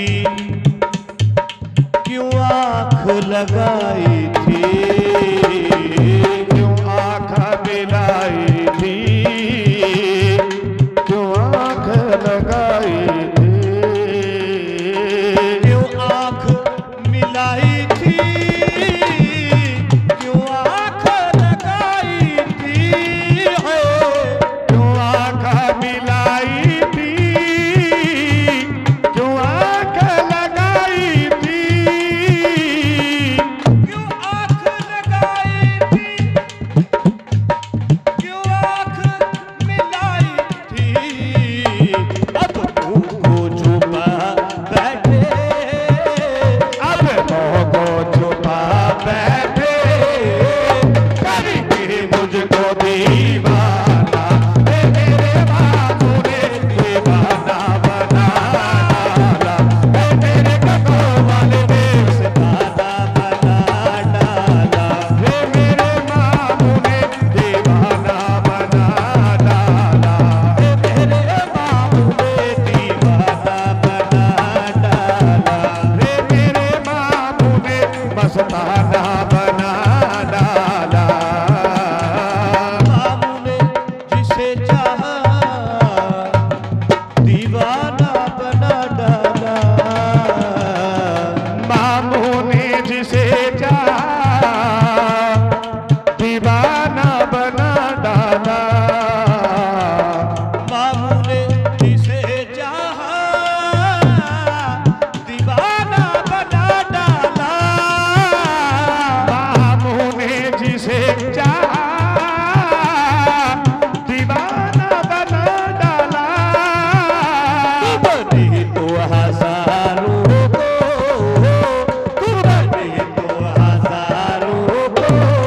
की क्यों आँख लगाई थी, क्यों आँख मिलाई थी, क्यों आँख लगाई थी, क्यों आँख मिलाई थी, क्यों आँख लगाई थी, क्यों आँख मिलाई थी, क्यों आँख लगाई थी, क्यों आँख लगाई थी, क्यों आँख मिलाई थी। अब तुमको छुपा बैठे, अब को छुपा बैठे, करके मुझको दीवाना, मेरे बाबू ने दीवाना बना डाला, मेरे कदों वाले ने दादा बना डाला, मेरे बाबू ने दीवाना बना डाला, मेरे बाबू ने दीवाना बना डाला। मेरे बाबू ने मस्ताना बना डाला। बाबू ने जिसे चाहा दीवाना बना डाला, बाबू ने जिसे चाहा दीवाना बना डाला, बाबू ने जिसे चाहा दीवाना बना डाला, बाबू ने जिसे चाहा दीवाना बना डाला। बने तो हजारों को, बने तो हजारों को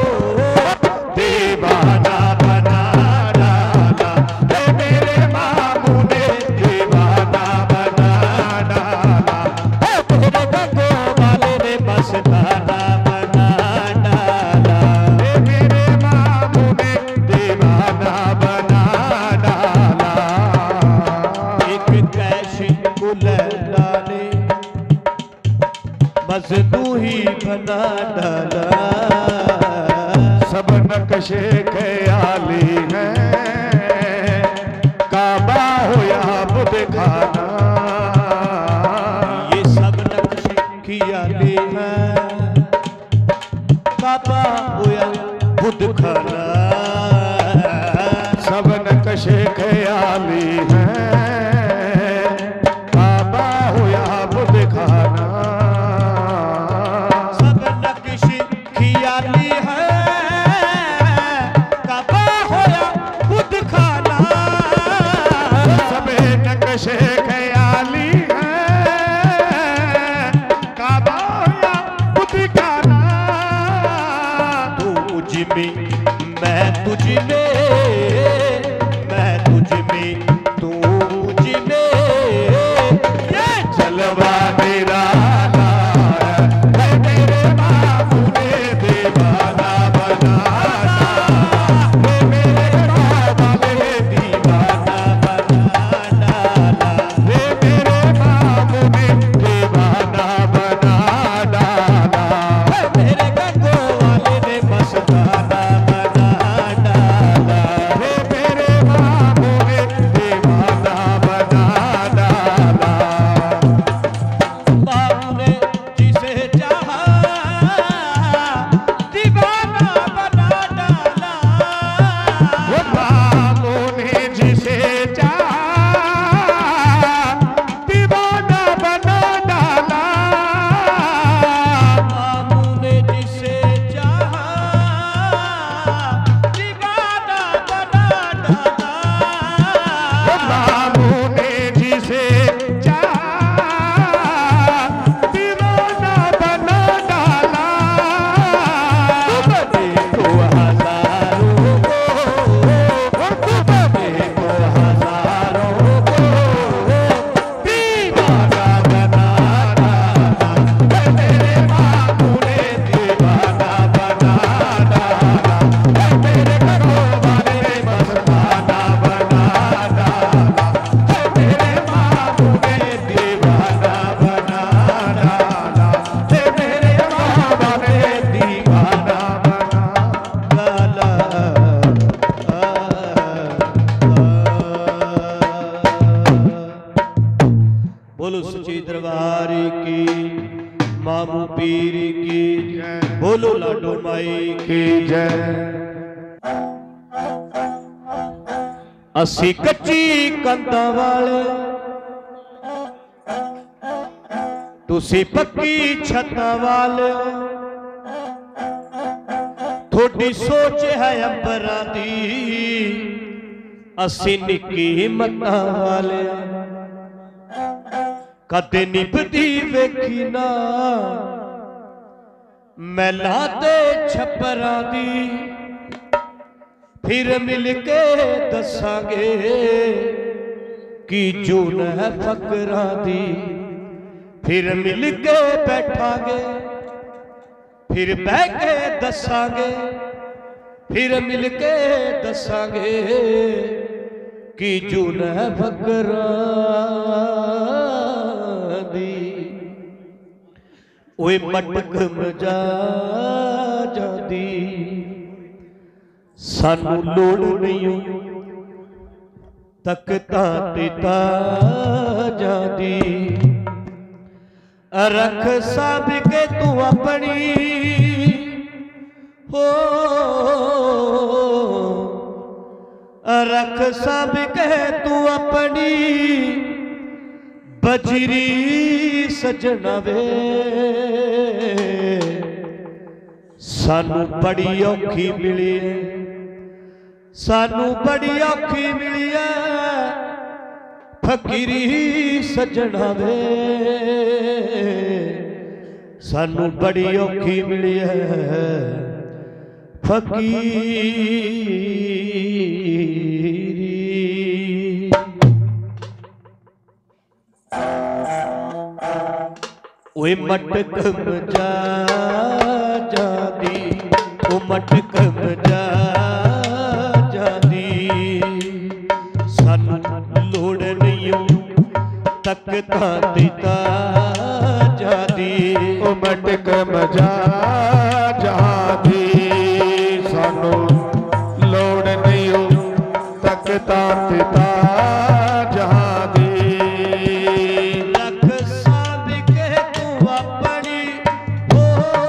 दीवाना बना डाला, मेरे बाबू ने दीवाना बना डाला, मेरे गंगो वाले ने मस्ताना बना डाला। मेरे बाबू ने दीवाना बना डाला। एक कैशी को लैला ने मजनू ही बना डाला, सब नक्शे ख्याली हैं, काबा हो या बुत खाना, ये सब नक्शे खियाली हैं, काबा होया खुद खाना, सब नक्शे ख्याली हैं, काबा हो या बुत खाना, सब नक्शे खियाली है, काबा होया खुद खाना, सब नक्शे ख्याली हैं, काबा हो या बुत खाना। तू मुझ में मैं तुझ में, मैं तुझ में तू मुझ में, ये जलवा मेरा लाया, मेरे बाबू ने दीवाना बना डाला, मेरे बाबा ने दीवाना बना डाला, मेरे बाबू ने दीवाना बना डाला, मेरे गंगो वाले ने मस्ताना बना डाला। की, मामू पीर की बोलो लाडो माई की जय। असी कच्ची कंधा वाले तुसी पक्की छत्ता वाले, थोड़ी सोच है अंबरां दी असी निक्की हिम्मतां वाले। कदे निभदी वेखी ना मैला ते छप्परां दी, फिर मिल के दसांगे की जून है फकरां दी। फिर मिल के बैठांगे फिर बह के दसांगे, फिर मिल के दसांगे की जून है फकरां दी। ओए मटक मजा जादी सानू लोड़ नहीं तकता पिता जादी। रख साब के तू अपनी हो, रख साब के तू अपनी बजरी सजना वे। सानू बड़ी औखी मिली है, सानू बड़ी औखी मिली है फकीरी सजना वे। सानू बड़ी औखी मिली है फकीरी। ओए मटक मजा जादी, ओ मटक मजा जादी सानू लोड़ नहीं तकता दिता जादी। ओ मटक मजा जादी सानू लोड़ नहीं तकता दिता जादी। रख साब के तू अपनी हो,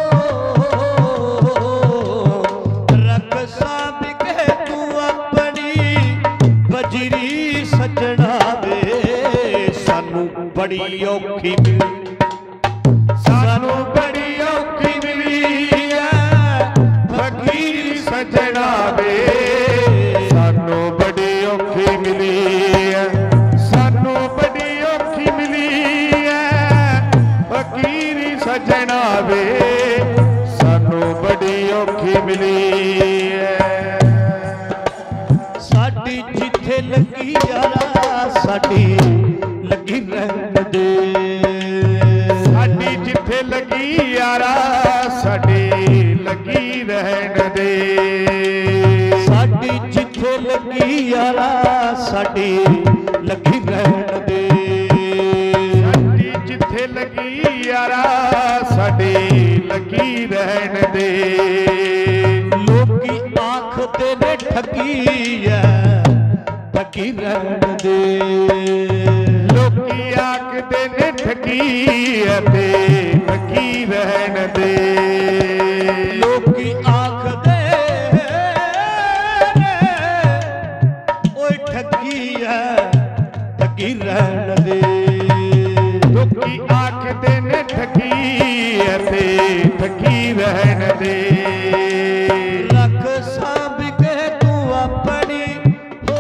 रख साब के तू अपनी बजरी सजना वे। सानू बड़ी औखी मिली, सानू बड़ी औखी मिली है फकीर सजना वे। सानू बड़ी औखी मिली है, सानू बड़ी औखी मिली है फकीर सजना वे। सानू बड़ी औखी मिली है। साडी जिथे लगी यारा साडी लगी रहन दे। साडी जिथे लगी यारा साडी लगी रहन दे। साडी जिथे लगी यारा साडी लगी रहन दे। साडी जिथे लगी यारा साडी लगी रहन दे। लोकी आखदे ने ठगी है ठगी रहन दे। लोकी आखदे ने ठगी है ते ठगी रहन दे। लोकी आखदे ने ओए ठगी है ठगी रहन दे। लोकी आखदे ने ठगी है ते ठगी रहन दे। रख साब के तू अपनी हो,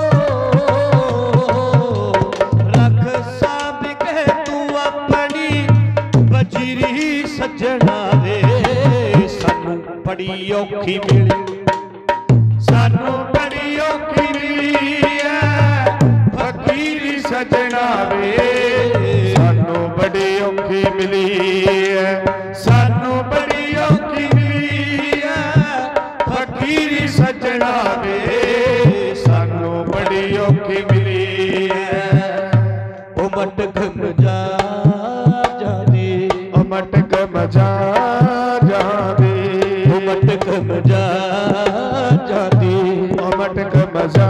रख साब के तू अपनी बजरी सजना वे। सानू बड़ी औखी मिली, सानू बड़ी औखी मिली है फकीर सजना वे। सानू बड़ी औखी मिली है, सानू बड़ी औखी मिली है फकीर सजना वे। सानू बड़ी औखी मिली है। ओ मटक मजा जादी, ओ मटक मजा जादी, ओ मटक मजा जादी, ओ मटक मजा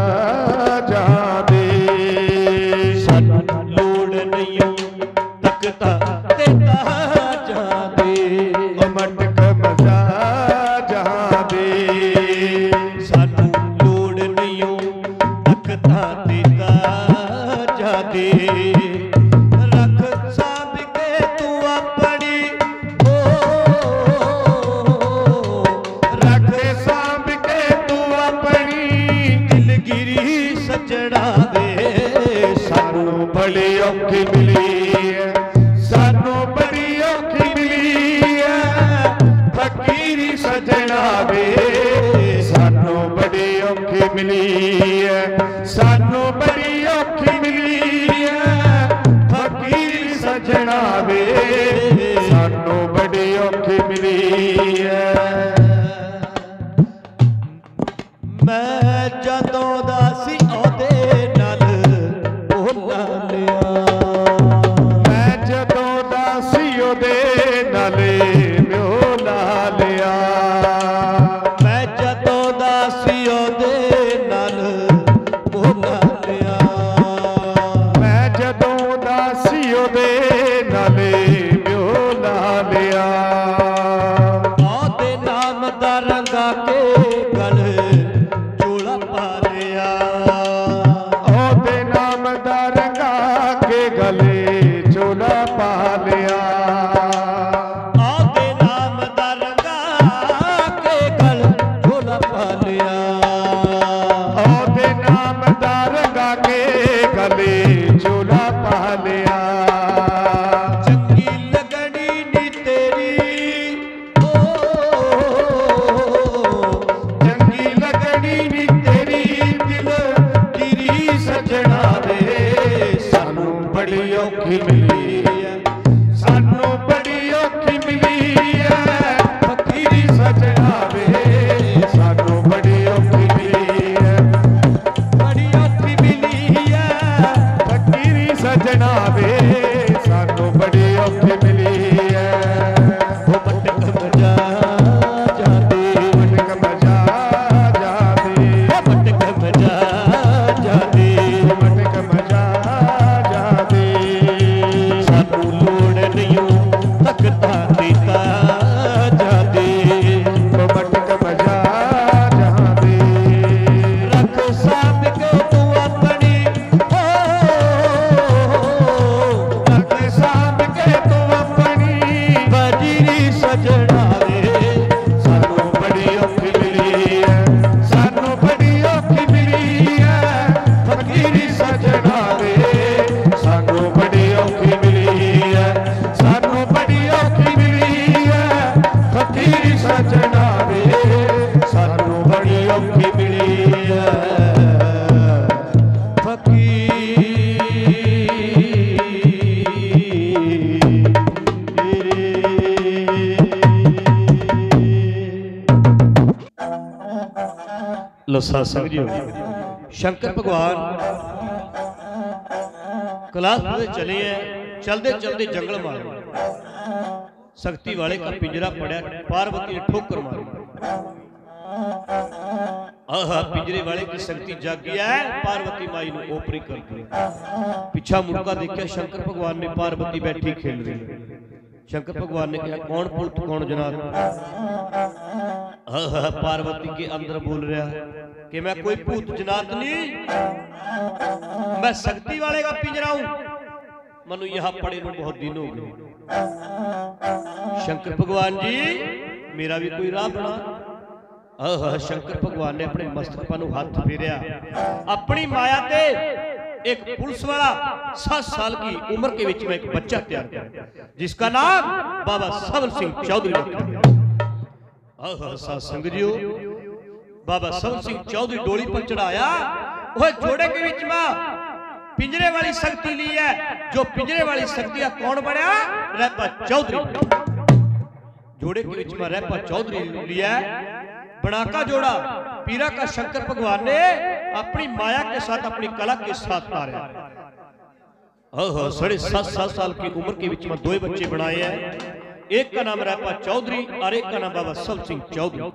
जादी। सानू लोड़ नहीं तकता ते जहां दे मटक मजा जहां दे सानू लोड़ नहीं तखतां दी ताजां दे रख सांभ के तू अपनी रख सांभ के तू अपनी दिलगिरी सजड़ा दे सानू बड़ी औखी मिली है सानू बड़ी औखी मिली है फकीरी सजना वे सानू बड़ी औखी मिली है सानू बड़ी औखी मिली है फकीरी सजना वे सानू बड़ी औखी मिली है मैं जदों दा सी ओदे नाल ओला लिया मैं जदों दा सी ओदे नाले म्योला लिया मैं जदों दा सी ओदे नाल ओला लिया मैं जदों दा सी ओदे नाले म्योला लिया ओदे नाम दा रंगा के गल चोला पा लिया ओदे नाम दा रंगा के गले चोला पा लिया ओदे नाम दा रंगा के गल चोला पा लिया ओदे नाम दा रंगा के गले चोला पा लिया चंगी लगनी नी तेरी ओ चंगी लगनी नी तेरी दिल गिरी सजना वे सानू बड़ी औखी मिली है सानू बड़ी औखी मिली है फकीरी सजना वे सानू बड़ी औखी मिली है बड़ी औखी मिली है फकीरी सजना वे सानू बड़ी औखी मिली है वो मटक मजा जाते मटक मजा जादे मटक मजा जाते मटक मजा जादे सानू लोड़ नहीं तखतां दी ताजां दे मटक मजा जादे रख सांभ के तू अपनी रख सांभ के तू अपनी बजरी सजना दे सानू बड़ी औखी मिली है सानू बड़ी औखी मिली है फकीरी सजना वे सानू बड़ी औखी मिली है सानू बड़ी औखी मिली है फकीरी सजना वे सानू बड़ी औखी मिली है लो सत्संग जी शंकर भगवान कैलाश में चले हैं चलते चलते जंगल मारे शक्ति वाले का पिंजरा पड़ा पार्वती ने ठोकर मारी आहा पिंजरे वाले की शक्ति जाग गया है पार्वती माई ने ओपरी कर दी पीछा मुड़का देखा शंकर भगवान ने पार्वती बैठी खेल रही है शंकर भगवान ने कहा कौन पुरुष कौन जनाब पार्वती के अंदर बोल रहा कि मैं कोई भूत जनात नहीं मैं शक्ति वाले का पिंजरा हूं मनु यहां पड़े ਨੂੰ बहुत दिन हो गए शंकर भगवान जी मेरा भी कोई राह बना शंकर भगवान ने अपने मस्तक पर हाथ फेरिया अपनी माया ते एक पुलिस वाला 7 साल की उम्र के बीच में एक बच्चा तैयार किया जिसका नाम बाबा सबर सिंह चौधरी रखा संगरियो बाबा सबर सिंह चौधरी डोली पर चढ़ाया वह जोड़े के बीच में पिंजरे वाली शक्ति ली है जो पिंजरे वाली शक्ति का कौन बनया रहपा चौधरी जोड़े के बीच में रहपा चौधरी लिया बनाका जोड़ा पीरा का शंकर भगवान ने अपनी माया के साथ अपनी कला के साथ तारा 7.5 साल की उम्र के बीच में 2 बच्चे बनाए हैं एक का नाम रहपा चौधरी और एक का नाम बाबा सब सिंह चौधरी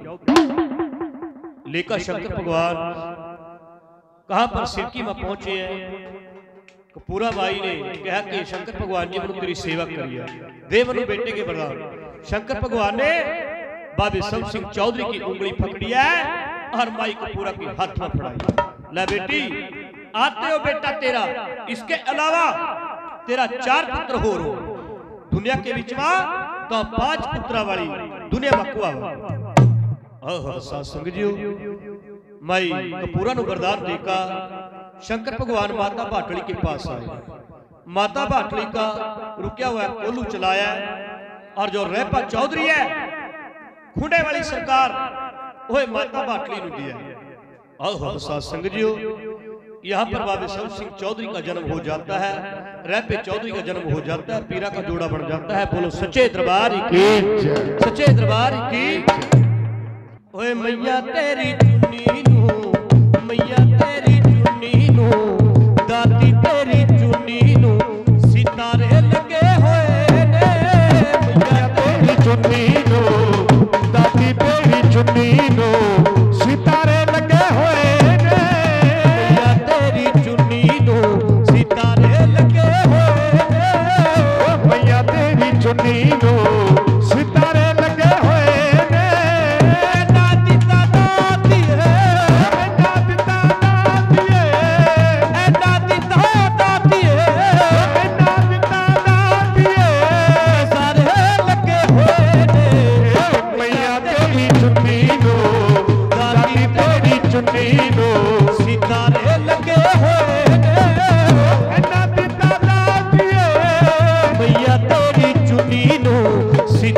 लेकर शंकर भगवान कहां पर सिरकी में पहुंचे हैं कपूरा बाई ने कहा कि शंकर भगवान जी मैंने तेरी सेवा करी है, दे मैंने बेटे के वरदान। शंकर भगवान ने बाबे सब सिंह चौधरी की उंगली पकड़ी है और माई कपूरा की हाथ में फड़ाई। ले बेटी आते हो बेटा तेरा, इसके अलावा तेरा 4 पुत्र हो दुनिया के बीच में तो 5 पुत्रा वाली दुनिया में कुआ सत्संग जी माई कपूरा नु वरदान देका शंकर भगवान माता भाटली के पास आए। माता भाटली का रुकया हुआ कोलू चलाया और जो रेपा चौधरी है खुंडे वाली सरकार वो माता भाटली नु दिया। सत्संग जी यहाँ पर बाबे सब सिंह चौधरी का जन्म हो जाता है, रैपे चौधरी का जन्म हो जाता है, पीरा का जोड़ा बन जाता है। बोलो सच्चे दरबार की, सच्चे दरबार की। ओए मैया तेरी चुन्नी नू, मैया तेरी चुन्नी नू, दाती तेरी चुन्नी नू सितारे लगे होए ने। मैया तेरी चुन्नी नू, दाती तेरी चुन्नी नू सितारे लगे होए ने। मैया तेरी चुन्नी नू सितारे लगे होए ने। मैया तेरी चुन्नी नू सितारे लगे होए ने। दाती ता दाती है, दाती ता दाती है, दाती ता दाती है, दाती ता दाती है, सारे लगे हुए ने। मैया तेरी चुन्नी नो, दाती तेरी चुन्नी नो सितारे लगे हुए ने। दाती ता दाती है, मैया तेरी चुन्नी नो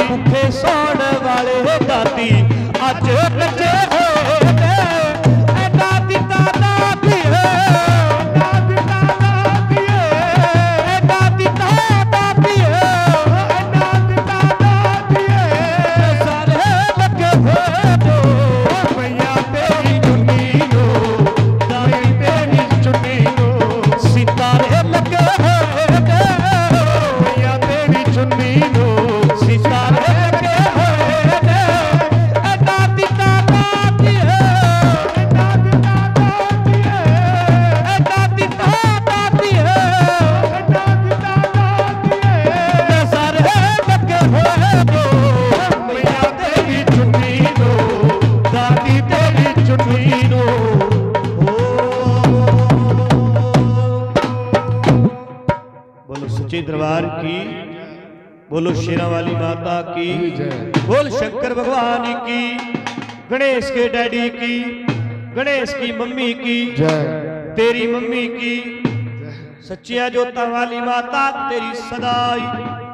भुखे सौण वाले दाती अज नचे होए ने दाती दादा दिए दाती दादा दिए दाती दादा दिए दाती दादा दिए सारे लगे होए जो मैया तेरी चुन्नी नो दाई तेरी चुन्नी नो सितारे लगे होए ने मैया तेरी चुन्नी नो सितारे लगे होए ने दाती दादा दिए दाती दादा दिए दाती दादा दिए दाती दादा दिए सारे लगे होए जो मैया तेरी चुन्नी नो दादी तेरी चुन्नी नो बोलो सच्चे दरबार की, बोलो शेरा वाली माता की, बोल शंकर भगवान की, गणेश के डैडी की, गणेश की मम्मी की, जय तेरी मम्मी की, सच्चिया जोता वाली माता तेरी सदाई